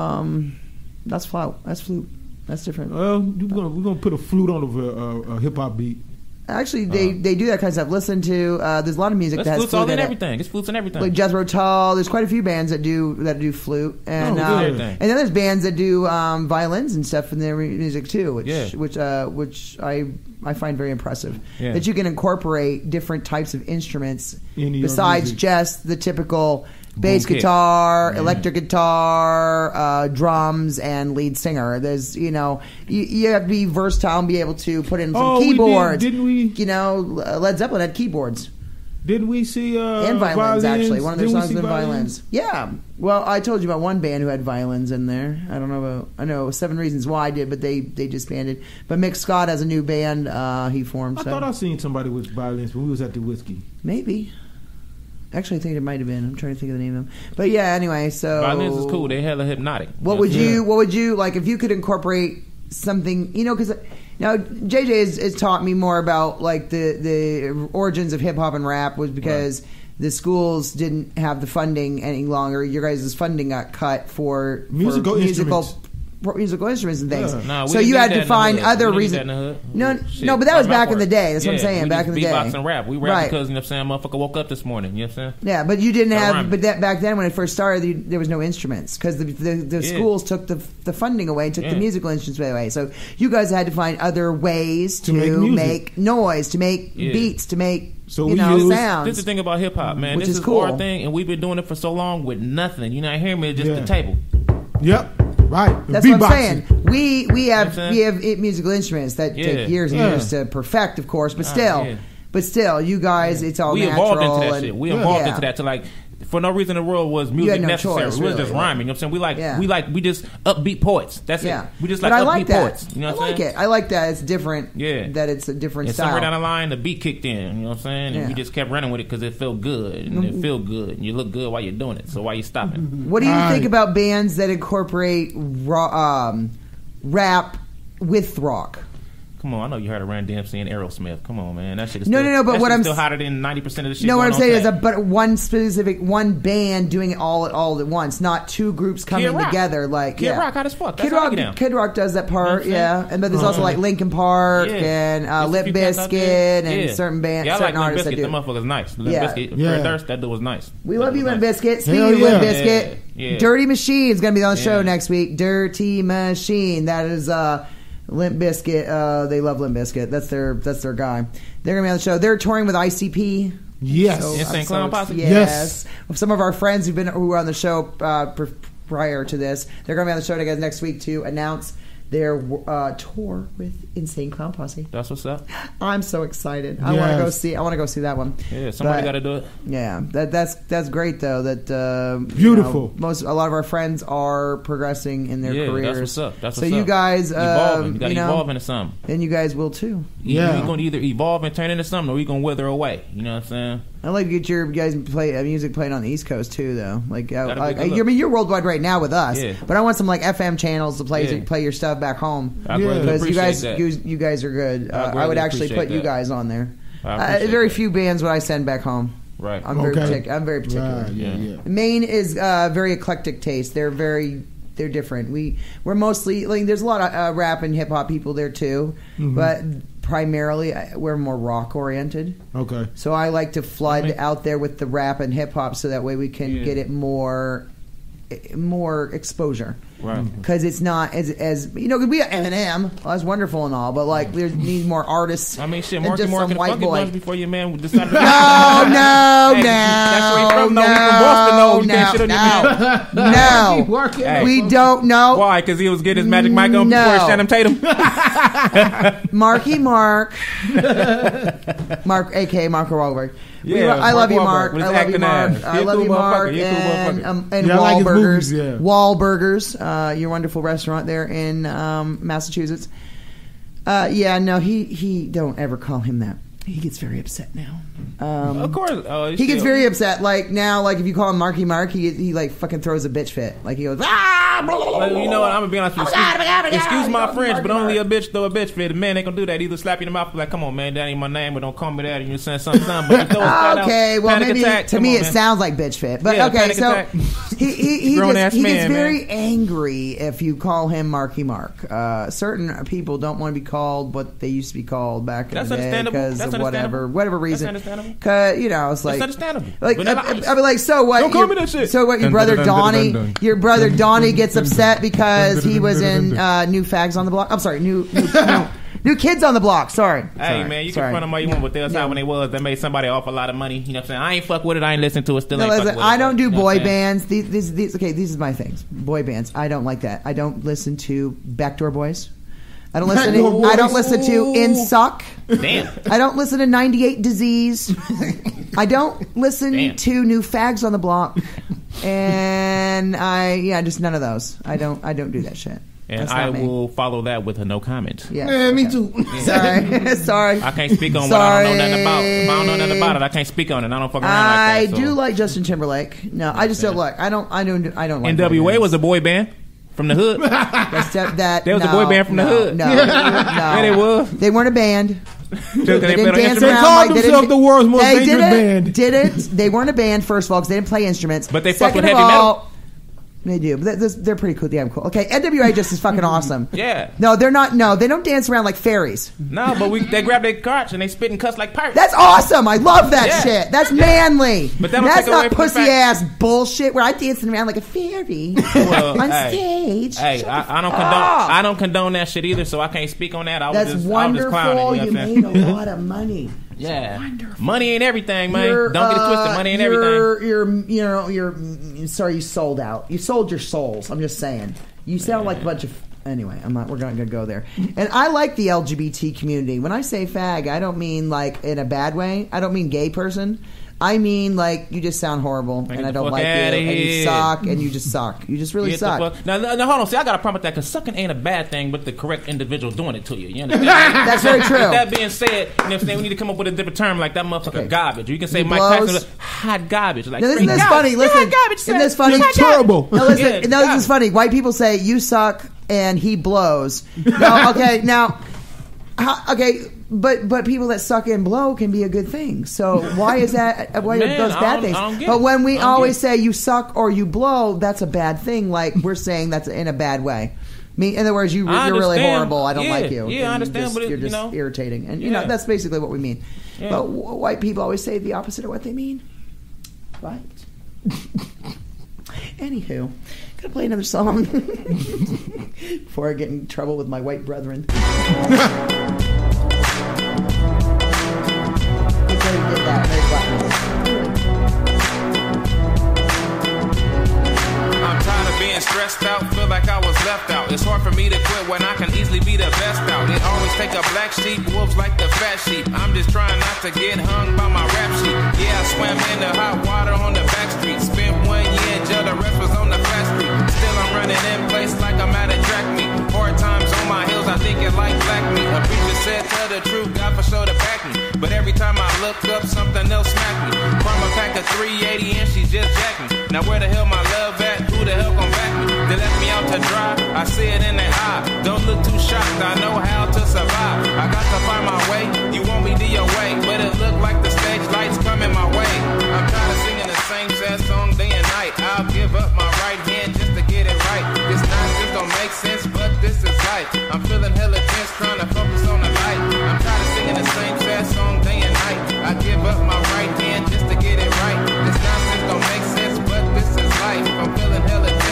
Um, that's flute. That's flute. That's different. Well, we're gonna, we're gonna put a flute on a, a, a hip hop beat. Actually, they, they do that kind of stuff. Listen to uh, there's a lot of music There's that has flutes all flute in in it. everything. It's flutes and everything. Like Jethro Tull. There's quite a few bands that do that do flute, and Oh, uh, good. and then there's bands that do um, violins and stuff in their music too, which Yeah. which uh, which I I find very impressive. Yeah. That you can incorporate different types of instruments In your besides music. just the typical bass Boom kick. guitar, Yeah. electric guitar, uh, drums, and lead singer. There's you know you, you have to be versatile and be able to put in some Oh, we did- keyboards. didn't we? You know, Led Zeppelin had keyboards. Didn't we see uh, And violins, actually. violins? One of their Didn't we songs see had violins. Yeah. Well, I told you about one band who had violins in there. I don't know about, I know Seven Reasons Why did, but they, they disbanded. But Mick Scott has a new band uh, he formed. I So thought I seen somebody with violins when we was at the whiskey. maybe. Actually, I think it might have been. I'm trying to think of the name of them. But yeah, anyway, so Violins is cool. They hella hypnotic. What You would know? you? What would you like if you could incorporate something? You know, because now J J has, has taught me more about like the the origins of hip hop and rap was because the schools didn't have the funding any longer. Your guys' funding got cut for Musical for instruments. musical musical instruments and things. Yeah. Nah, we so didn't you get had that to in the find hood. other We didn't get reasons. that in the hood. No, Shit. no, but that was That's my back in the part. day. That's what I'm Yeah, saying. we Back just in the day, beatbox and rap. We rap Right. because you know what I'm saying. Motherfucker woke up this morning. You know what I'm saying? Yeah, but you didn't That have. rhymed. But that back then, when it first started, you, there was no instruments because the the, the Yeah. schools took the the funding away, took the Yeah. musical instruments away. So you guys had to find other ways to, To make music. make noise, to make Yeah. beats, to make So you we know use- sounds. This is the thing about hip hop, man. Which this is is cool. our thing, and we've been doing it for so long with nothing. You're not hearing me, just Yeah. the table. Yep. Right. That's what I'm Beatboxing. saying. We we have You know what I'm we saying? have it, musical instruments that Yeah. take years and Yeah. years to perfect, of course. But Ah, still, yeah. but still, you guys, it's all We natural. evolved into that and- shit. We Yeah. evolved Yeah. into that to like. For no reason in the world was had music no necessary. choice, we was really. just rhyming. You know what I'm saying? We like Yeah. we like we just upbeat poets. That's Yeah, it. We just but like I upbeat like that. poets. You know I what I'm like saying? it. I like that. It's different. Yeah. that it's a different And style. somewhere down the line, the beat kicked in. You know what I'm saying? And Yeah. Mm-hmm. we just kept running with it because it felt good, and it feel good, and you look good while you're doing it. So why you stopping? What do you Right. think about bands that incorporate raw, um, rap with rock? Come on, I know you heard of Run D M C and Aerosmith. Come on, man, that shit is No, still, no, no, but that what shit's I'm still s- hotter than ninety percent of the shit. No, what going I'm on saying is, today. a, but one specific one band doing it all all at once, not two groups coming Rock. together. Like Kid yeah. Rock hot as fuck. That's Kid how I Rock, get down. Kid Rock does that part, You know what I'm yeah. saying? And but there's also like Linkin Park Yeah. and uh, There's a Lip few cats out there. Bizkit and Yeah. certain bands, Yeah, I like certain Limp artists that Bizkit. do. The motherfucker's nice. Limp Yeah. Bizkit, Yeah. Fred Durst, that dude was nice. We That love dude you, was Limp nice. Bizkit. Speaking Hell of Limp yeah. Bizkit, Yeah, yeah. Dirty Machine's going to be on the show Yeah. next week. Dirty Machine. That is uh, Limp Bizkit. Uh, they love Limp Bizkit. That's their that's their guy. They're going to be on the show. They're touring with I C P. Yes. So, Insane I'm Clown so- Posse? Yes. Some of our friends who've been who were on the show uh, pr- prior to this, they're going to be on the show together next week to announce their uh, tour with Insane Clown Posse. That's what's up. I'm so excited. I want to Yes. go see. I want to go see that one. Yeah, somebody But- got to do it. Yeah, that that's that's great though. That uh, you Beautiful. know, most a lot of our friends are progressing in their Yeah, that's careers. what's up. That's so what's you up. guys, Evolving. um, You got to you know, evolve into something. and you guys will too. Yeah. You're going to either evolve and turn into something, or you're going to wither away. You know what I'm saying? I like to get your guys play uh, music played on the East Coast too, though. Like, uh, That'd be I, good I, look. I mean, you're worldwide right now with us, Yeah. but I want some like F M channels to play Yeah. to play your stuff back home. I Yeah. greatly Because you appreciate guys, that. you, you guys are good. I Uh, I, greatly would actually appreciate put you that. guys on there. I Uh, appreciate very that. few bands would I send back home. Right. I'm very Okay. particular. I'm very particular. Right, yeah, yeah. Maine is uh, very eclectic taste. They're very they're different. We we're mostly like there's a lot of uh, rap and hip hop people there too, Mhm. but primarily uh, we're more rock oriented. Okay. So I like to flood I mean- out there with the rap and hip hop so that way we can Yeah. get it more more exposure. Right. Because it's not as as you know. Cause we got Eminem. Well, that's wonderful and all, but like we need more artists. I mean, shit, and Marky just Mark some and white Funky boy. Bunch before your man decided to No, no, Hey, no, that's where he from. No, no, he from Boston. No, you can't shit on no, your man. no. Working. Hey. We don't know. Why? Because he was getting his magic mic on No. before Shannon Tatum. Marky Mark, Mark, aka Mark Wahlberg. We Yeah, lo- I love Mark you, Wahlberg Mark. with I his love you, acting Mark. ass. I He a love cool you, Mark. motherfucker. He a cool And, motherfucker. um, and Yeah, I like his Wahlburgers, movies, yeah. Wahlburgers, uh, your wonderful restaurant there in um, Massachusetts. Uh, yeah, no, he he don't ever call him that. He gets very upset now. Um, Of course. Oh, he gets very upset. Like now, like if you call him Marky Mark, he he like fucking throws a bitch fit. Like he goes, ah, blah, blah, blah, Well, you know what? I'm gonna be honest with you. Oh, God, Excuse, oh, God, oh, excuse God, my oh, French, God, but oh, only a God. bitch throw a bitch fit. The man ain't gonna do that. Either slap you in the mouth, like, come on, man, that ain't my name, but don't call me that. And you saying something, something. But you throw a flat out, Okay, well panic maybe attack, to come me on, it man. sounds like bitch fit, but Yeah, okay. panic So attack. he he, he, Grown gets, ass he gets man, very man. angry if you call him Marky Mark. Uh, certain people don't want to be called what they used to be called back in That's the day understandable. because That's of whatever understandable. whatever That's reason. understandable. Cause you know it's like That's understandable. Like I, Vanilla I, Ice. I'd be like, so what? Don't call your- me that shit. So what? Your Dun, brother dun, dun, dun, Donnie, dun, dun. your brother Donnie gets upset because he was in uh, New Fags on the Block. I'm sorry, new new, new, new Kids on the Block. Sorry. Hey Sorry. man, you Sorry. can front them all you want, but they'll how when they was that made somebody off a lot of money. You know what I'm saying? I ain't fuck with it. I ain't listen to it. Still No, ain't listen, fuck with I it. don't do You know what boy I'm saying? bands. These, these, these, okay, these is my things. Boy bands. I don't like that. I don't listen to Backdoor Boys. I don't listen. Backdoor To, Boys. I don't listen to In Suck. Damn. I don't listen to ninety-eight Disease. I don't listen Damn. to New Fags on the Block. And I, yeah, just none of those. I don't. I don't do that shit. And That's I not me. will follow that with a no comment. Yeah. Man, me okay. too. Sorry. Sorry. I can't speak on what I don't know nothing about. Sorry. If I don't know nothing about it, I can't speak on it. I don't fuck around I like that. So. do like Justin Timberlake. No, I just don't like. I don't. I don't. I don't like. N boy W A bands. was a boy band from the hood. That's that. that They was a no, boy band from the no, hood. No, no, Yeah, they was. They weren't a band. Just 'cause They they didn't played dance on around instruments. called like they themselves didn't- the world's most they dangerous didn't, band. Didn't they weren't a band first of all because they didn't play instruments. But they fuck Second with of heavy metal. all, They do, but that- this- they're pretty cool. Damn cool. Okay, N W A just is fucking awesome. Yeah. No, they're not. No, they don't dance around like fairies. No, but we they grab their crotch and they spit and cuss like pirates. That's awesome. I love that Yeah. shit. That's manly. But that don't that's take away not from the pussy fact- ass bullshit where I dancing around like a fairy Well, on hey, stage. Hey, Shut I, the I don't fuck condone. up. I don't condone that shit either, so I can't speak on that. I was That's just, wonderful. I was just clowning. You You know what made I'm a saying? lot of money. Yeah, wonderful. money ain't everything, man. You're, don't get it uh, twisted. Money ain't everything. you're, You're, you know, you're. mm, Sorry, you sold out. You sold your souls. I'm just saying. You sound like a bunch of. Anyway, I'm not. We're not going to go there. And I like the L G B T community. When I say fag, I don't mean like in a bad way. I don't mean gay person. I mean like you just sound horrible, Get and I the don't fuck like you, outta and you here. suck, and you just suck. You just really Get the suck. fuck- Now, now, now, hold on. See, I got a problem with that because sucking ain't a bad thing, but the correct individual doing it to you. You understand? That's very true. With that being said, you know what I'm saying, we need to come up with a different term like that motherfucker Okay. garbage. Or you can say He Mike blows. Tyson, hot garbage. Like, Now, isn't straight this garbage. funny? You're Listen, hot garbage, isn't son. this funny? You're hot garbage. Terrible. No, listen. Yeah, no, this garbage. is funny. White people say you suck and he blows. No, okay, now, how, okay, but but people that suck and blow can be a good thing. So why is that? Why Man, are those I bad don't- things? I don't get But it. when we I don't always get say you suck or you blow, that's a bad thing. Like we're saying that's in a bad way. Me, in other words, you, I you're really understand. horrible. I don't Yeah, like you. yeah, I And you understand, just- but it- you're you just know. irritating, and you know Yeah. that's basically what we mean. Yeah. But w- white people always say the opposite of what they mean. Right. Anywho, gonna play another song before I get in trouble with my white brethren. Before you did that, very black. I'm tired of being stressed out, feel like I was left out. It's hard for me to quit when I can easily be the best out. It always take a black sheep, wolves like the fat sheep. I'm just trying not to get hung by my rap sheet. Yeah, I swam in the hot water on the back street. Spent one year in jail, the rest was on the flat street. Still I'm running in place like I'm at a track meet. Hard times on my heels, I think it like black meat. A preacher said, tell the truth, God for sure to back me. But every time I look up, something else smack me. From a pack of three eighty and she just jacked me. Now where the hell my love at? Who the hell gon' back me? They left me out to dry, I see it in their eye. Don't look too shocked, I know how to survive. I got to find my way, you want me to your way. But it look like the stage lights coming my way. I'm tired of singing the same sad song day and night. I'll give up my right hand just to get it right. This nonsense don't make sense, but this is life. I'm feeling hella tense, trying to focus on the light. I'm tired of singing the same sad song day and night. I give up my right hand just to get it right. This nonsense don't make sense, but this is life. I'm feeling hella tense.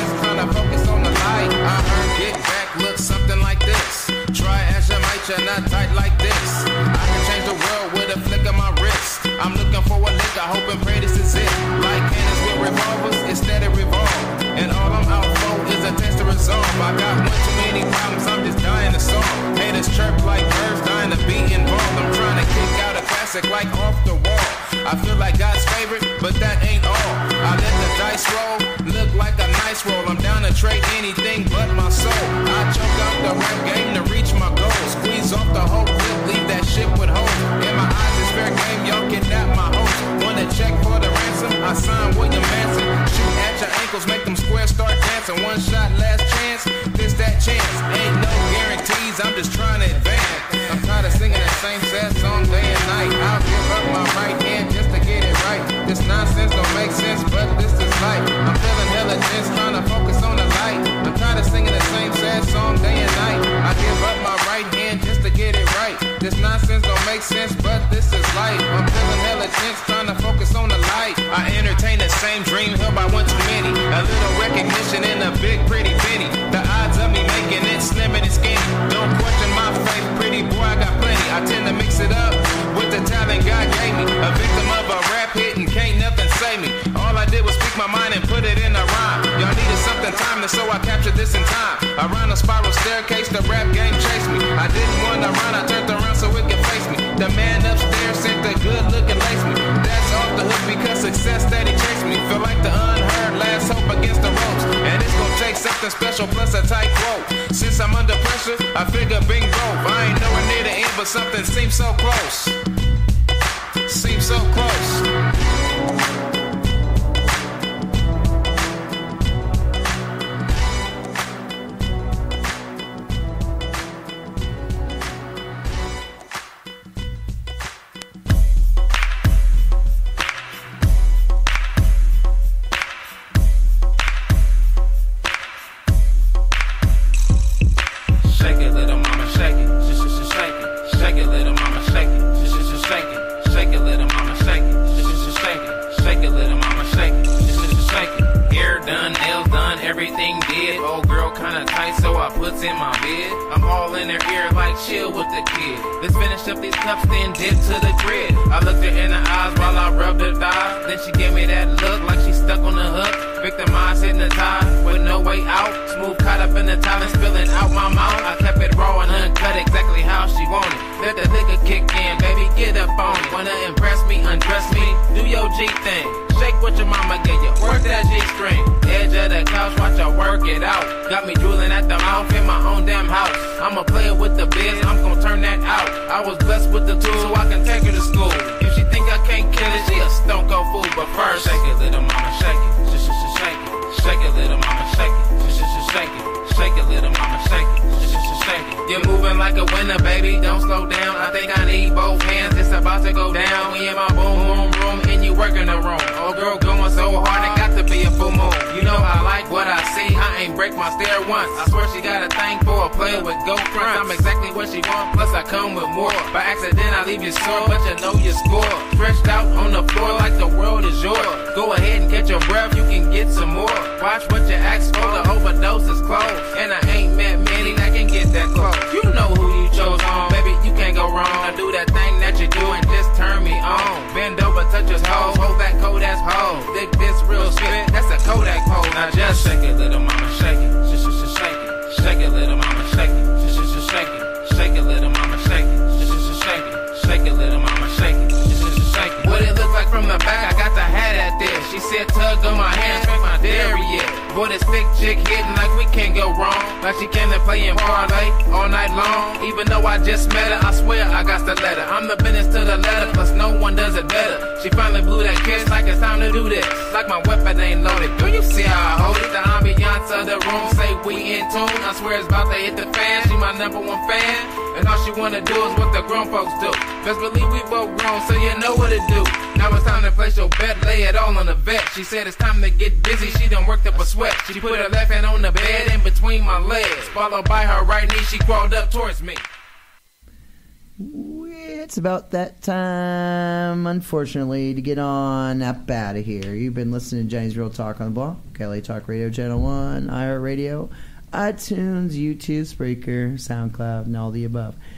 chirp like birds, dying to be involved. I'm trying to kick out a classic like Off the Wall. I feel like God's favorite, but that ain't all. I let the dice roll, look like a nice roll. I'm down to trade anything but my soul. I choke out the rap game to reach my goals. Squeeze off the whole clip, leave that shit with hope. In my eyes, it's fair game, y'all kidnap my host. Wanna check for the ransom? I sign William Manson. Shoot at your ankles, make them squares start dancing. One shot, last chance, this that chance. Ain't no guarantees, I'm just trying to advance. I'm tired of singing that same sad song day and night. I'll give up my right hand just to get it right. This nonsense don't make sense, but this is life. I'm feeling hella tense, trying to focus on the light. I'm tired of singing the same sad song day and night. I give up my right hand just to get it right. This nonsense don't make sense, but this is life. I'm feeling hella tense, trying to focus on the light. I entertain the same dream held by one too many. A little recognition in a big pretty penny. The odds of me making it slim and skinny. Don't question my faith, pretty boy, I got plenty. I tend to mix it up with the talent God gave me. A victim of a rap hit and can't nothing save me. All I did was speak my mind and put it in a rhyme. Y'all needed something timeless, so I captured this in time. Around a spiral staircase, the rap game chased me. I didn't want to run, I turned around so it could face me. The man upstairs sent the good look and lace me. That's off the hook because success steady chased me. Feel like the unheard, last hope against the ropes. And it's gonna take something special plus a tight quote. Since I'm under pressure, I figure bingo. I ain't nowhere near the end, but something seems so close. Seems so close. Shake it, little mama, shake it. Sh- sh- sh- shake it. Shake it, little mama, shake it. Sh- sh- sh- shake it. Shake it, little mama, shake it. Sh- sh- sh- shake it. Shake it, little mama, shake it. Sh- sh- sh- shake it. Hair done, nails done, everything did. Old girl kinda tight, so I puts in my bed. I'm all in her ear like chill with the kid. Let's finish up these cups, then dip to the grid. I looked her in the eyes while I rubbed her thighs. Then she gave me that look like she stuck on the hook. Victimized, hypnotized, with no way out. Smooth, caught up in the tile and spilling out my mouth. I kept it raw and uncut exactly how she wanted. Let the liquor kick in, baby, get up on it. Wanna impress me, undress me, do your G thing. Shake what your mama gave you, work that G-string. Edge of the couch, watch her work it out. Got me drooling at the mouth in my own damn house. I'm a player with the biz, I'm gonna turn that out. I was blessed with the tools so I can take her to school. If she think I can't kill it, she a stone cold fool. But first, shake it, little mama, shake it. Sh sh sh shake it. Shake it, little mama, shake it. Sh sh sh shake it. Shake it, little mama, shake it. Sh sh sh shake it. You're moving like a winner, baby. Don't slow down. I think I need both hands. It's about to go down. We in my boom boom room and you working the room. Oh girl, going so hard, it got to be a full moon. You know I like what I see. I ain't break my stare once. I swear she got a thing for a player with gold fronts. I'm exactly what she want. Plus I come with more. By accident I leave you sore, but you know you score. Stretched out on the floor like the world is yours. Go ahead and catch your breath. You can get some more. Watch what you ask for. The overdose is close, and I ain't met many that can get that close. You know who you chose on, baby. You can't go wrong. I do that thing that you do and just turn me on. Bend over, touch his hole, hold that cold ass hole. Dig this real shit, that's a Kodak pole. Now just shake it, little mama, shake it. Sh sh sh shake it. Shake it, little mama, shake it. Sh sh sh shake it. Shake it, little mama, shake it. Sh sh sh shake it. Shake it, little mama, shake it. Sh sh sh shake it. What it look like from the back? I got the hat at this. She said tug on my hand, straight my dairy yet. Boy, this thick chick hitting like we can't go wrong. Like she came to play in parlay all night long. Even though I just met her, I swear I got the letter. I'm the business to the letter, plus no one does it better. She finally blew that kiss like it's time to do this. Like my weapon ain't loaded. Do you see how I hold it? The ambiance of the room say we in tune. I swear it's about to hit the fan. She my number one fan. And all she wanna do is what the grown folks do. Best believe we both grown, so you know what to do. Now it's time to place your bet, lay it all on the vet. She said it's time to get busy, she done worked up a sweat. She put her left hand on the bed in between my legs. Followed by her right knee, she crawled up towards me. It's about that time, unfortunately, to get on up out of here. You've been listening to Jenny's Real Talk on the Block, L A Talk Radio Channel one, iHeartRadio, iTunes, YouTube, Spreaker, SoundCloud, and all the above.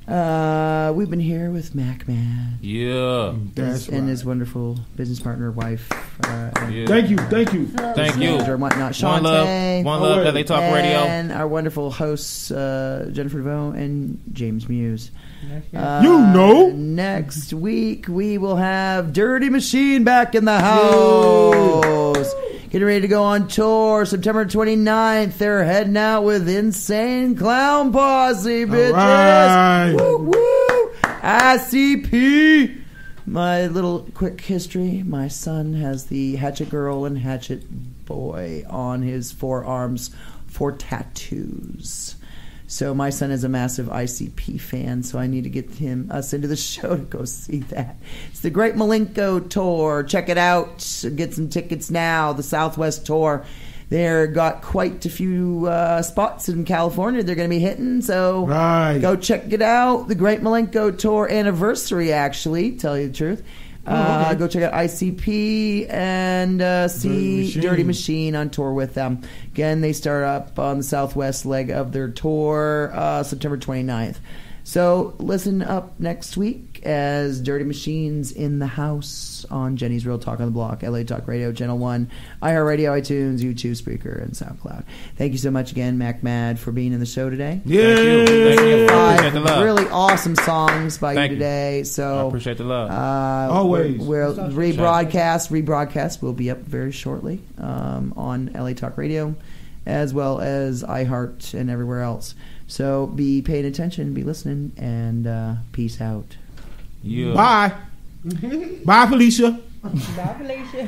Uh, we've been here with MackMadd. Yeah. That's and right. his wonderful business partner, wife. Uh, Yeah. Thank you, thank you. Thank you. Or whatnot, Shantae. One love, one love, L A Talk Radio. And our wonderful hosts, uh, Jennifer DeVoe and James Muse. Uh, You know. Next week, we will have Dirty Machine back in the house. Getting ready to go on tour September twenty-ninth. They're heading out with Insane Clown Posse, bitches. right. Woo, woo. I C P. My little quick history. My son has the Hatchet Girl and Hatchet Boy on his forearms for tattoos. So my son is a massive I C P fan, so I need to get him us into the show to go see that. It's the Great Malenko Tour. Check it out. Get some tickets now. The Southwest Tour. They're got quite a few uh, spots in California they're going to be hitting, so Right. go check it out. The Great Malenko Tour anniversary, actually, tell you the truth. Uh, okay. Go check out I C P and uh, see Dirty Machine. Dirty Machine on tour with them. Again, they start up on the Southwest leg of their tour uh, September twenty-ninth. So listen up next week as Dirty Machine's in the house on Jenny's Real Talk on the Block, L A Talk Radio, Channel one, iHeartRadio, iTunes, YouTube, Spreaker, and SoundCloud. Thank you so much again, MackMadd, for being in the show today. Yeah. Thank you. Thank you. I appreciate the Five love. really awesome songs by Thank you you. today. So I appreciate the love. uh, Always. We'll, we'll rebroadcast. Rebroadcast will be up very shortly um, on L A Talk Radio, as well as iHeart and everywhere else. So be paying attention, be listening, and uh, peace out. Yeah. Bye. Bye, Felicia. Bye, Felicia.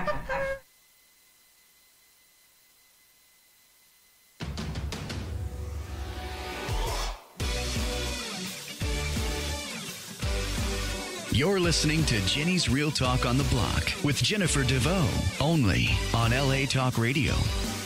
You're listening to Jenny's Real Talk on the Block with Jennifer DeVoe, only on L A Talk Radio.